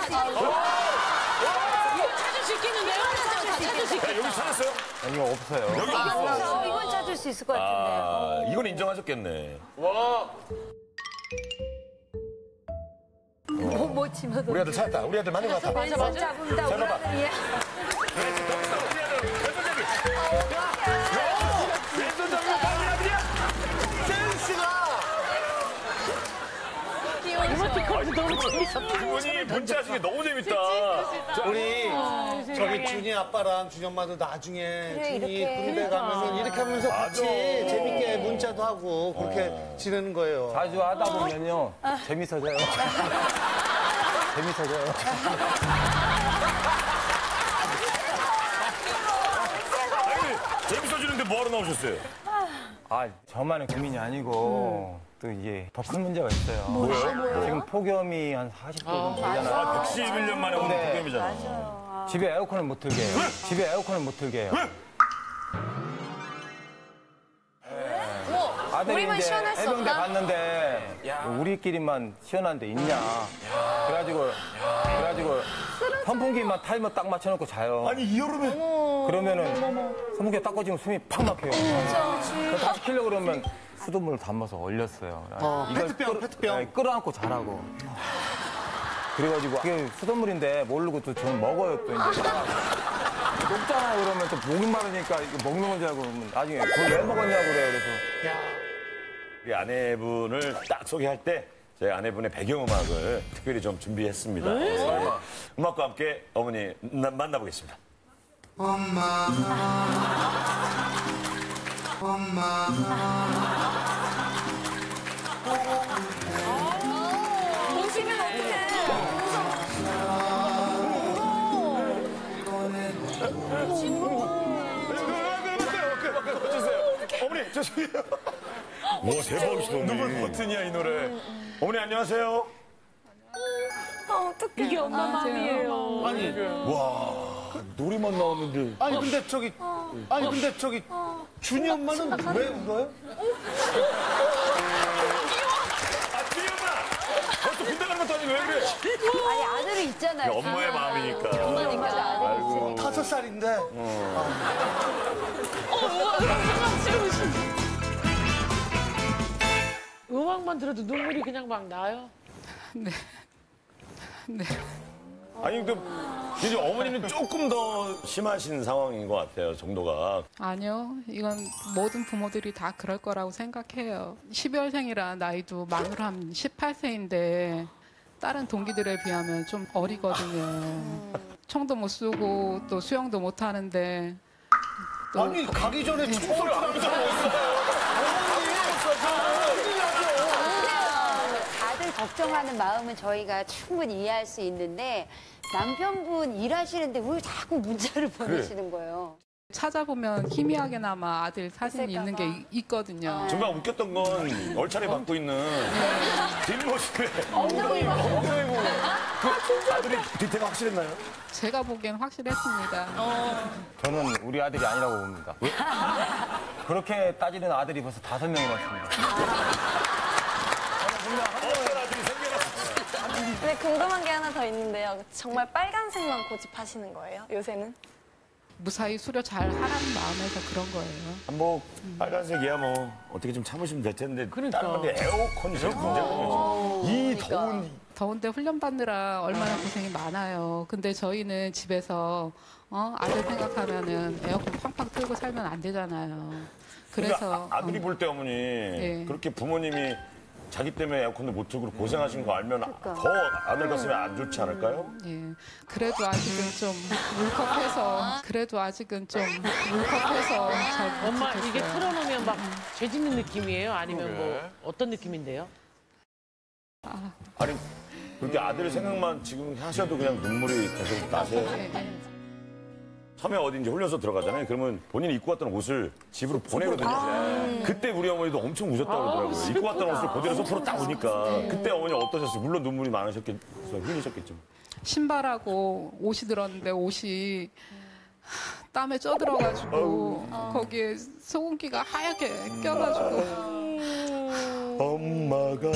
이거 찾을 수 있겠는데요? 찾을 수 야, 여기 찾았어요? 아니요, 없어요. 여기 없어. 이건 찾을 수 있을 것 같은데. 아, 이건 인정하셨겠네. 와. 뭐 집어넣어. 우리 아들 찾았다. 우리 아들 맞는 것 같아. 왼손 잡은다. 우리 봐봐. 아들이야. 왼손 잡는 거 우리 아들이야? 이모티콘이 너무 재밌었다. 부모님이 문자하신 게 너무 재밌다. 우리 저기 준이 아빠랑 준이 엄마도 나중에 준이 이렇게. 군대 가면은 이렇게 하면서 같이 재밌게 문자도 하고 그렇게 지내는 거예요. 자주 하다 보면요. 재밌어져요. 재밌어져요. 아니, 재밌어지는데 뭐하러 나오셨어요? 아, 저만의 고민이 아니고 또 이게 더 큰 문제가 있어요. 뭐예요? 지금 폭염이 한 40도 정도 되잖아요. 111년 만에 오는 근데 폭염이잖아. 집에 에어컨을 못 틀게 해요. 집에 에어컨을 못 틀게 해요. 아들이 우리만 이제 시원할 수 해병대 없나? 갔는데 우리끼리만 시원한 데 있냐. 그래가지고 선풍기만 타이머 딱 맞춰놓고 자요. 아니, 이 여름에. 그러면은 선풍기 딱 꺼지면 숨이 팍 막혀요. 그래서 다시 키려고 그러면 수돗물을 담아서 얼렸어요. 페트병. 끌어안고 자라고. 그래가지고 그게 수돗물인데 모르고 또 저는 먹어요 또 이제. 녹잖아요 그러면 또 목이 마르니까 이거 먹는 건 줄 알고 그러면 나중에 그걸 왜 먹었냐고 그래요. 그래서 우리 아내분을 딱 소개할 때 제 아내분의 배경음악을 특별히 좀 준비했습니다. 음악과 함께 어머니 만나보겠습니다. 보시면 어머니, 죄송해요. 와, 대박이시다, 어머니. 누굴 버튼이야, 이 노래. 어머니, 안녕하세요. 어떡해. 이게 엄마 마음이에요. 아니, 와, 노래만 나왔는데. 아니 근데 저기 준이 엄마는 왜 울어요? 아, 준이 엄마! 벌써 군대 가는 것도 아니고 왜 그래? 아니 아들이 있잖아요. 엄마의 마음이니까. 맞아 아들이 있으니까. 5살인데. 음악만 들어도 눈물이 그냥 막 나요. 네. 네. 아니, 근데 이제 어머니는 조금 더 심하신 상황인 것 같아요, 정도가. 아니요. 이건 모든 부모들이 다 그럴 거라고 생각해요. 12월생이라 나이도 만으로 한 18세인데 다른 동기들에 비하면 좀 어리거든요. 총도 못 쏘고 또 수영도 못 하는데 또 아니 가기 전에 청소를 안 하고 아들 걱정하는 마음은 저희가 충분히 이해할 수 있는데 남편분 일하시는데 왜 자꾸 문자를 보내시는 거예요? 찾아보면 희미하게나마 아들 사진이 있는 게 있거든요. 정말 웃겼던 건 얼차례 받고 있는 뒷모습에 엉덩이 그 아들이 뒤태가 확실했나요? 제가 보기엔 확실했습니다. 저는 우리 아들이 아니라고 봅니다. 그렇게 따지는 아들이 벌써 5명이 왔습니다. 근데 궁금한 게 하나 더 있는데요. 정말 빨간색만 고집하시는 거예요? 요새는? 무사히 수료 잘 하라는 마음에서 그런 거예요. 뭐 빨간색이야 뭐 어떻게 좀 참으시면 될 텐데 그러니까. 다른 건데 에어컨이 제일 문제거든요. 이 더운데 훈련 받느라 얼마나 고생이 많아요. 근데 저희는 집에서 아들 생각하면은 에어컨 팡팡 틀고 살면 안 되잖아요. 그래서 아들이 볼 때 어머니 그렇게 부모님이 자기 때문에 에어컨도 못 틀고 고생하신 거 알면 더 아들 가슴에 안 좋지 않을까요? 예. 그래도 아직은 좀 울컥해서 잘 엄마 버티겠어요. 이게 틀어놓으면 막 죄짓는 느낌이에요? 아니면 뭐 어떤 느낌인데요? 아니 그렇게 아들 생각만 지금 하셔도 그냥 눈물이 계속 나세요. 처음에 어디 이제 훈련소 들어가잖아요. 그러면 본인이 입고 왔던 옷을 집으로 보내거든요. 그때 우리 어머니도 엄청 우셨다고 그러더라고요. 입고 왔던 옷을 그대로 소포로 딱 오니까. 그때 어머니 어떠셨어요? 물론 눈물이 많으셨겠어, 흘리셨겠죠. 신발하고 옷이 들었는데 옷이 땀에 쪄들어가지고 거기에 소금기가 하얗게 껴가지고 엄마가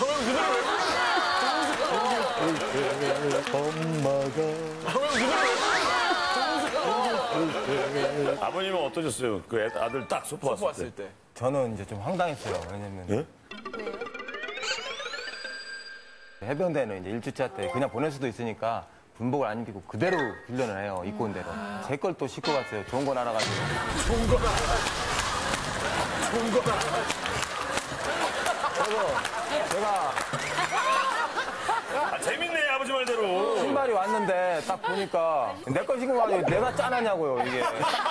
아버님은 어떠셨어요? 그 아들 딱 소포 왔을 때. 저는 이제 좀 황당했어요. 왜냐면 해병대는 이제 1주차 때 그냥 보낼 수도 있으니까 군복을 안 입히고 그대로 훈련을 해요. 입고 온 대로. 제 걸 또 싣고 갔어요. 좋은 건 알아가지고. 좋은 거 그래서 제가 재밌네, 아버지 말대로. 신발이 왔는데 딱 보니까 내 걸 신고 가지고 내가 짠하냐고요, 이게.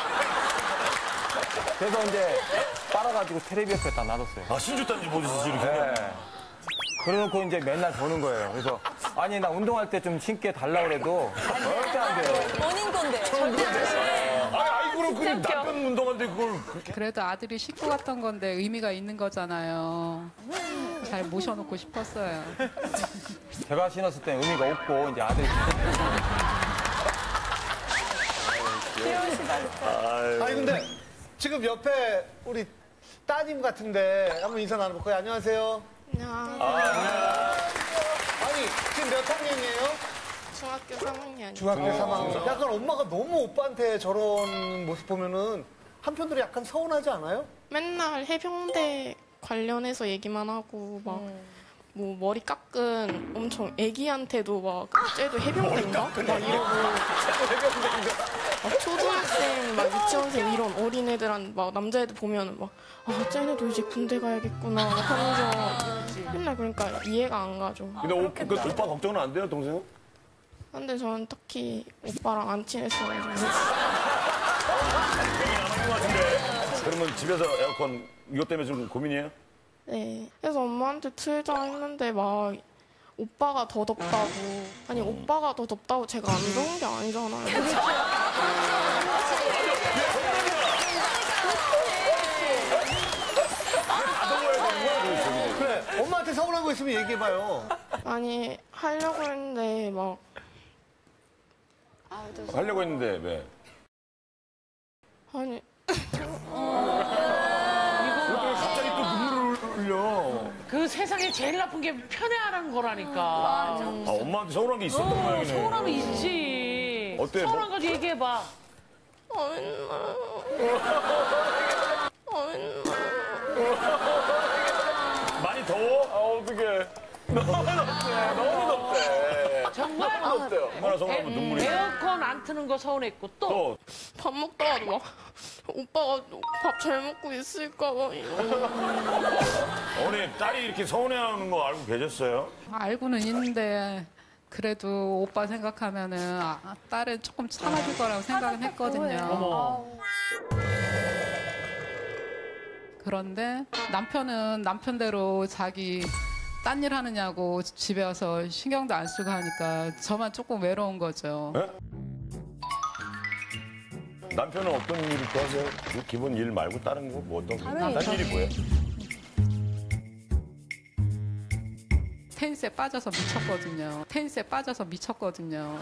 그래서 이제 빨아가지고 텔레비 옆에 딱 놔뒀어요. 아, 신주단지 보셨어요, 이렇게? 네. 그래놓고 이제 맨날 보는 거예요. 그래서 아니 나 운동할 때 좀 신게 달라 그래도 절대 안 돼요. 본인 건데. 아이, 그럼 그 남편 운동한데 그걸 그렇게. 그래도 아들이 싣고 갔던 건데 의미가 있는 거잖아요. 잘 모셔놓고 싶었어요. 제가 신었을 때 의미가 없고 이제 아들이 아니 근데 지금 옆에 우리 따님 같은데 한번 인사 나눠볼까요? 안녕하세요. 아니 지금 몇 학년이에요? 중학교 3학년. 중학교 3학년. 약간 엄마가 너무 오빠한테 저런 모습 보면은 한편으로 약간 서운하지 않아요? 맨날 해병대 관련해서 얘기만 하고 막 뭐 머리 깎은 엄청 애기한테도 막 쟤도 해병대인가? 막 이러고 막 초등학생 막 유치원생 이런 어린애들한 막 남자애들 보면은 막 쟤네도 이제 군대 가야겠구나 막 하면서 맨날 그러니까 이해가 안 가죠. 근데 오빠 걱정은 안 돼요, 동생? 근데 저는 딱히 오빠랑 안 친했어가지고. 그러면 집에서 에어컨 이것 때문에 좀 고민이에요? 네. 그래서 엄마한테 틀자 했는데 막 오빠가 더 덥다고. 아니 오빠가 더 덥다고 제가 안 더운 게 아니잖아요. 그래 엄마한테 서운한 거 있으면 얘기해봐요. 아니 하려고 했는데 막 하려고 했는데 왜? 아니 갑자기 또 눈물을 흘려. 그 세상에 제일 나쁜 게 편애하는 거라니까. 아, 엄마한테 서운한 게 있었던 모양이네. 서운한 거 있지. 어때? 서운한 거 얘기해봐. 많이 더워? 어떡해. 너무 덥대. 정말? 너무 덥대요. 얼마나 서운하면 눈물이. 에어컨 안 트는 거 서운했고 또. 밥 먹다가도 막 오빠가 밥 잘 먹고 있을까 봐 이러고. 어머니, 딸이 이렇게 서운해하는 거 알고 계셨어요? 알고는 있는데 그래도 오빠 생각하면은 딸은 조금 참아줄 거라고 생각은 했거든요. 그런데 남편은 남편대로 자기 딴 일 하느냐고 집에 와서 신경도 안 쓰고 하니까 저만 조금 외로운 거죠. 네? 남편은 어떤 일을 또 하세요? 그 기본 일 말고 다른 거 뭐 어떤 딴 일이 뭐예요? 테니스에 빠져서 미쳤거든요. 테니스에 빠져서 미쳤거든요.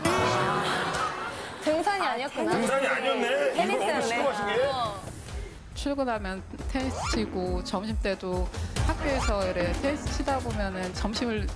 등산이 아니었구나. 등산이 아니었네. 테니스였네. 시고 하신 게. 출근하면 테니스 치고 점심 때도 학교에서 이래 테니스 치다 보면은 점심을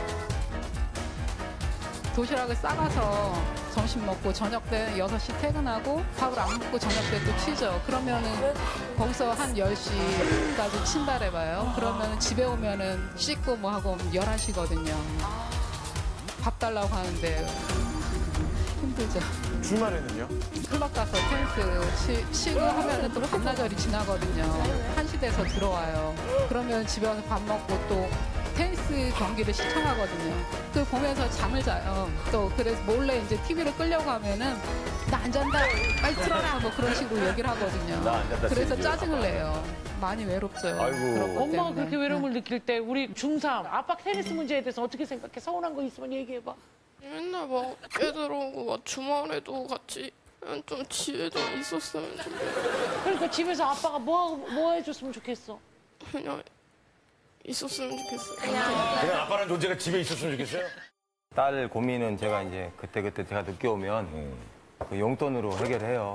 도시락을 싸가서 점심 먹고 저녁 때 6시 퇴근하고 밥을 안 먹고 저녁 때 또 치죠. 그러면은 거기서 한 10시까지 친다 해봐요. 그러면 집에 오면은 씻고 뭐 하고 11시거든요. 밥 달라고 하는데 힘들죠. 주말에는요? 클럽 가서 테니스 치고 하면은 또 반나절이 지나거든요. 1시 돼서 들어와요. 그러면 집에 와서 밥 먹고 또 테니스 경기를 시청하거든요. 그 보면서 잠을 자요. 또 그래서 몰래 이제 TV를 끄려고 하면은 나 안 잔다. 빨리 틀어라. 뭐 그런 식으로 얘기를 하거든요. 나 안 잔다. 그래서 짜증을 내요. 많이 외롭죠. 아이고. 엄마가 그렇게 외로움을 느낄 때 우리 중3 아빠 테니스 문제에 대해서 어떻게 생각해? 서운한 거 있으면 얘기해봐. 맨날 막 깨 들어오고 막 주말에도 같이 좀 집에 좀 있었으면 좋겠어. 그러니까 집에서 아빠가 뭐 해줬으면 좋겠어? 그냥 있었으면 좋겠어. 그냥 아빠라는 존재가 집에 있었으면 좋겠어요? 딸 고민은 제가 이제 그때 제가 늦게 오면 그 용돈으로 해결해요.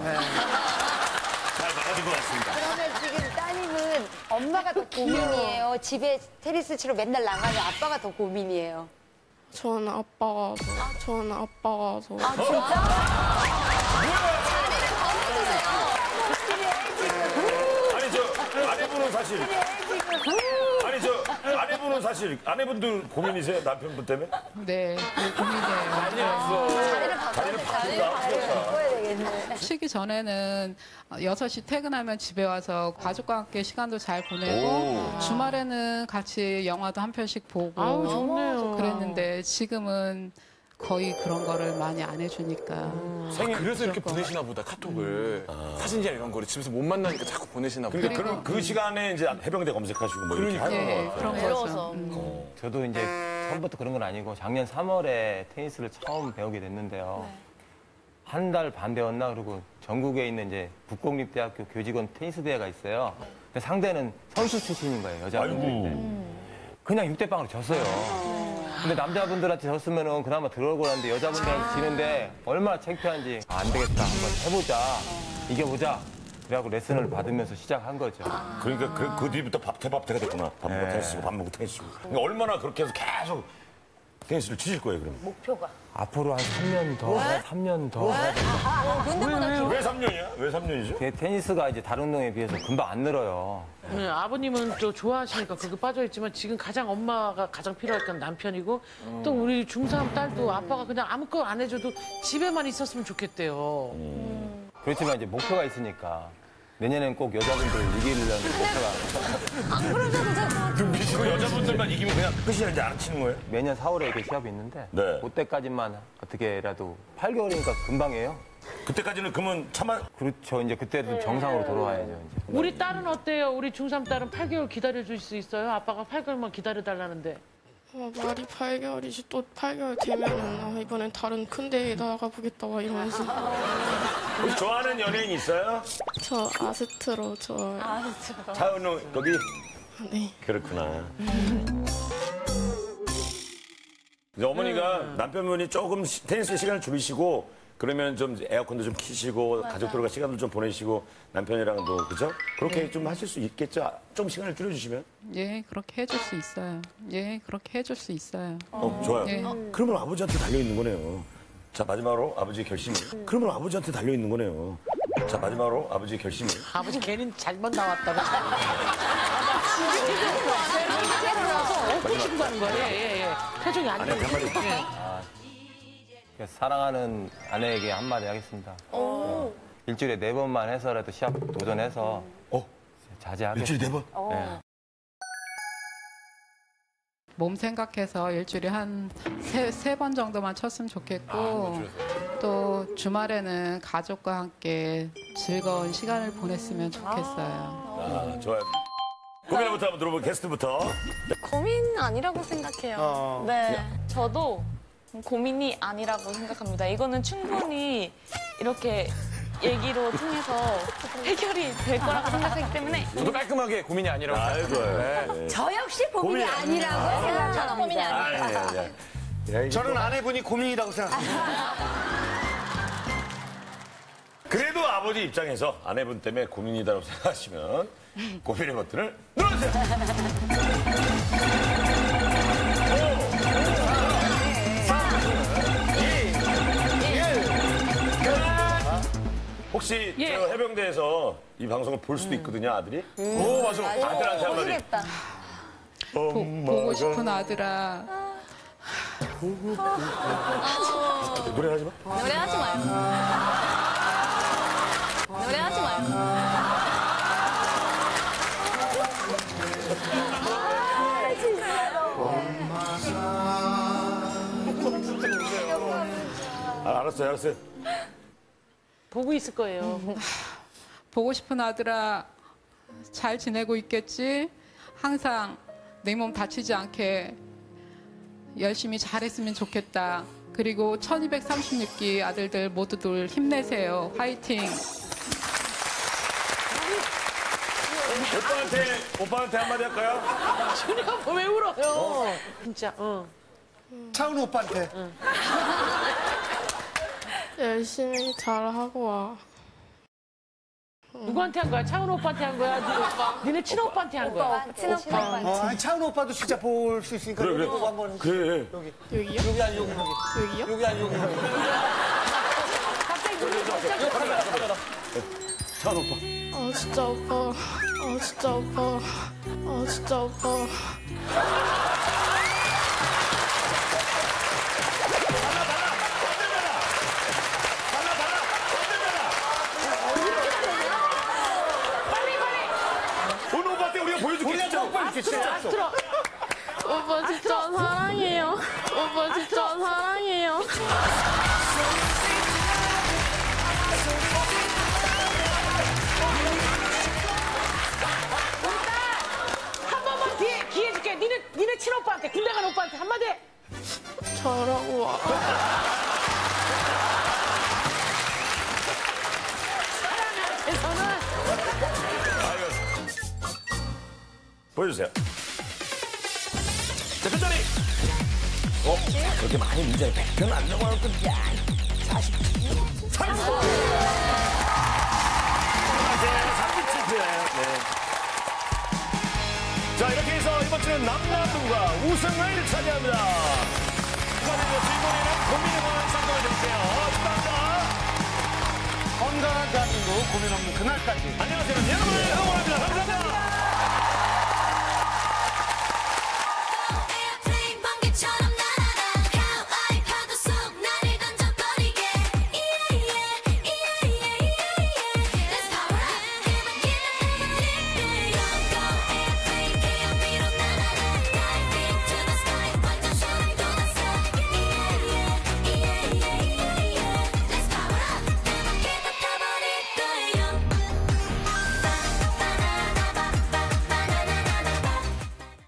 잘 막아진 것 같습니다. 그러면 지금 따님은 엄마가 더 고민이에요. 집에 테니스 치러 맨날 나가면 아빠가 더 고민이에요. 저는 아빠가 더. 아, 진짜? 아니, 저 아내분은 사실 아니 저 아내분은 사실 아내분도 고민이세요 남편분 때문에? 네, 고민이에요. 자리를 바꾼다. 쉬기 전에는 6시 퇴근하면 집에 와서 가족과 함께 시간도 잘 보내고 오. 주말에는 같이 영화도 한 편씩 보고 아우, 좋네요. 그랬는데 지금은 거의 그런 거를 많이 안 해주니까. 그래서 이렇게 보내시나 보다 카톡을 사진이나 이런 거를 집에서 못 만나니까 자꾸 보내시나 보다. 그러니까 그 시간에 이제 해병대 검색하시고 뭐 이렇게 하는 네, 거 같아요. 그런 거죠. 저도 이제 처음부터 그런 건 아니고 작년 3월에 테니스를 처음 배우게 됐는데요. 한 달 반 배웠나 그리고 전국에 있는 이제 북공립대학교 교직원 테니스 대회가 있어요. 근데 상대는 선수 출신인 거예요, 여자분들인데. 그냥 6대0으로 졌어요. 근데 남자분들한테 졌으면은 그나마 들어오고 하는데 여자분들한테 지는데 얼마나 창피한지 안 되겠다 한번 해보자 이겨보자 그래갖고 레슨을 받으면서 시작한 거죠. 그러니까 그 뒤부터 밥태가 됐구나. 밥 먹고 테니스 밥 먹고 테니스. 그러니까 얼마나 그렇게 해서 계속 테니스를 치실 거예요 그럼? 목표가. 앞으로 한 3년 더, 3년 더. 왜 3년이야? 왜 3년이죠? 테니스가 이제 다른 운동에 비해서 금방 안 늘어요. 네, 아버님은 또 좋아하시니까 그게 빠져있지만 지금 가장 엄마가 가장 필요할 건 남편이고 또 우리 중3 딸도 아빠가 그냥 아무것도 안 해줘도 집에만 있었으면 좋겠대요. 그렇지만 이제 목표가 있으니까 내년엔 꼭 여자분들을 이기려는 목표가. 안 그러셔도 눈빛으로 여자분들만 이기면 그냥 끝이야 이제 안 치는 거예요? 매년 4월에 이렇게 시합이 있는데 네. 그때까지만 어떻게라도 8개월이니까 금방이에요. 그때까지는 그러면 참아. 그렇죠. 이제 그때도 정상으로 돌아와야죠. 이제. 우리 딸은 어때요? 우리 중3 딸은 8개월 기다려줄 수 있어요? 아빠가 8개월만 기다려달라는데. 말이 8개월이지 또 8개월 되면은 이번엔 다른 큰 데에 나가보겠다 와 이러면서. 혹시 좋아하는 연예인 있어요? 저 아스트로 좋아해요. 차은우 거기? 네. 그렇구나. 이제 어머니가 남편분이 조금 테니스 시간을 줄이시고 그러면 좀 에어컨도 좀 키시고 가족들과 시간도 좀 보내시고 남편이랑도 그죠? 그렇게 좀 하실 수 있겠죠? 좀 시간을 줄여주시면? 예, 그렇게 해줄 수 있어요. 예, 그렇게 해줄 수 있어요. 좋아요. 예. 그러면 아버지한테 달려있는 거네요. 자, 마지막으로 아버지의 결심이. 그러면 아버지한테 달려있는 거네요. 자, 마지막으로 아버지의 결심이. 아버지 걔는 잘못 나왔다고. 꽂히고 가는 거예요. 예. 표정이 안 아내한테 한마디. 사랑하는 아내에게 한마디 하겠습니다. 일주일에 4번만 해서라도 시합 도전해서 자제하겠습니다. 일주일에 4번? 네. 몸 생각해서 일주일에 한 세 번 정도만 쳤으면 좋겠고 또 주말에는 가족과 함께 즐거운 시간을 보냈으면 좋겠어요. 좋아요. 고민부터 한번 들어보고 게스트부터. 고민 아니라고 생각해요. 네. 저도 고민이 아니라고 생각합니다. 이거는 충분히 이렇게 얘기로 통해서 해결이 될 거라고 생각하기 때문에. 저도 깔끔하게 고민이 아니라고 생각해요. 네. 저 역시 고민이 아니라고 생각합니다. 고민이 아니에요. 저는 아내분이 고민이라고 생각합니다. 그래도 아버지 입장에서 아내분 때문에 고민이라고 생각하시면 고민의 버튼을 눌러주세요. 혹시 저 해병대에서 이 방송을 볼 수도 있거든요, 아들이? 오, 맞아. 아들한테 한마디. 모르겠다. 보고 싶은 아들아. 노래하지 마. 노래하지 마요. 노래하지 마요. 알았어요. 보고 있을 거예요. 보고 싶은 아들아, 잘 지내고 있겠지? 항상 내 몸 다치지 않게 열심히 잘했으면 좋겠다. 그리고 1236기 아들들 모두들 힘내세요. 화이팅! 오빠한테 한마디 할까요? 준이가 왜 울어요? 진짜, 차은우 오빠한테. 열심히 잘하고 와. 누구한테 한 거야? 차은우 오빠한테 한 거야? 니네 친오빠한테 한 거야? 친오빠. 아니, 차은우 오빠도 진짜 볼 수 있으니까 그래. 여기 보고 한번. 그래. 여기요? 여기 아니 여기. 여기요? 여기 아니 여기. 갑자기 눈이 전 오빠. 진짜 오빠. 진짜 오빠. 진짜 오빠. 오늘 오빠한테 우리가 보여줄게. 진짜 오빠 이렇게 진짜. 들어. 오빠 진짜 사랑해요. 오빠 진짜 사랑해요. 한 번만 기회 줄게. 니네 친오빠한테, 군대 간 오빠한테 한마디 해. 저라고 와. 사랑하는 보여주세요. 자, 끝자리. 그렇게 많이 문제를 100은 안 넘어갈 건데. 40. 37회. 자, 이렇게 해서 이번 주는 남남동과 우승을 차지합니다. 축하드리고 주인공에는 고민해보는 상금을 드릴게요. 축하합니다. 건강한 대한민국 고민 없는 그날까지. 안녕하세요. 여러분을 응원합니다. 감사합니다.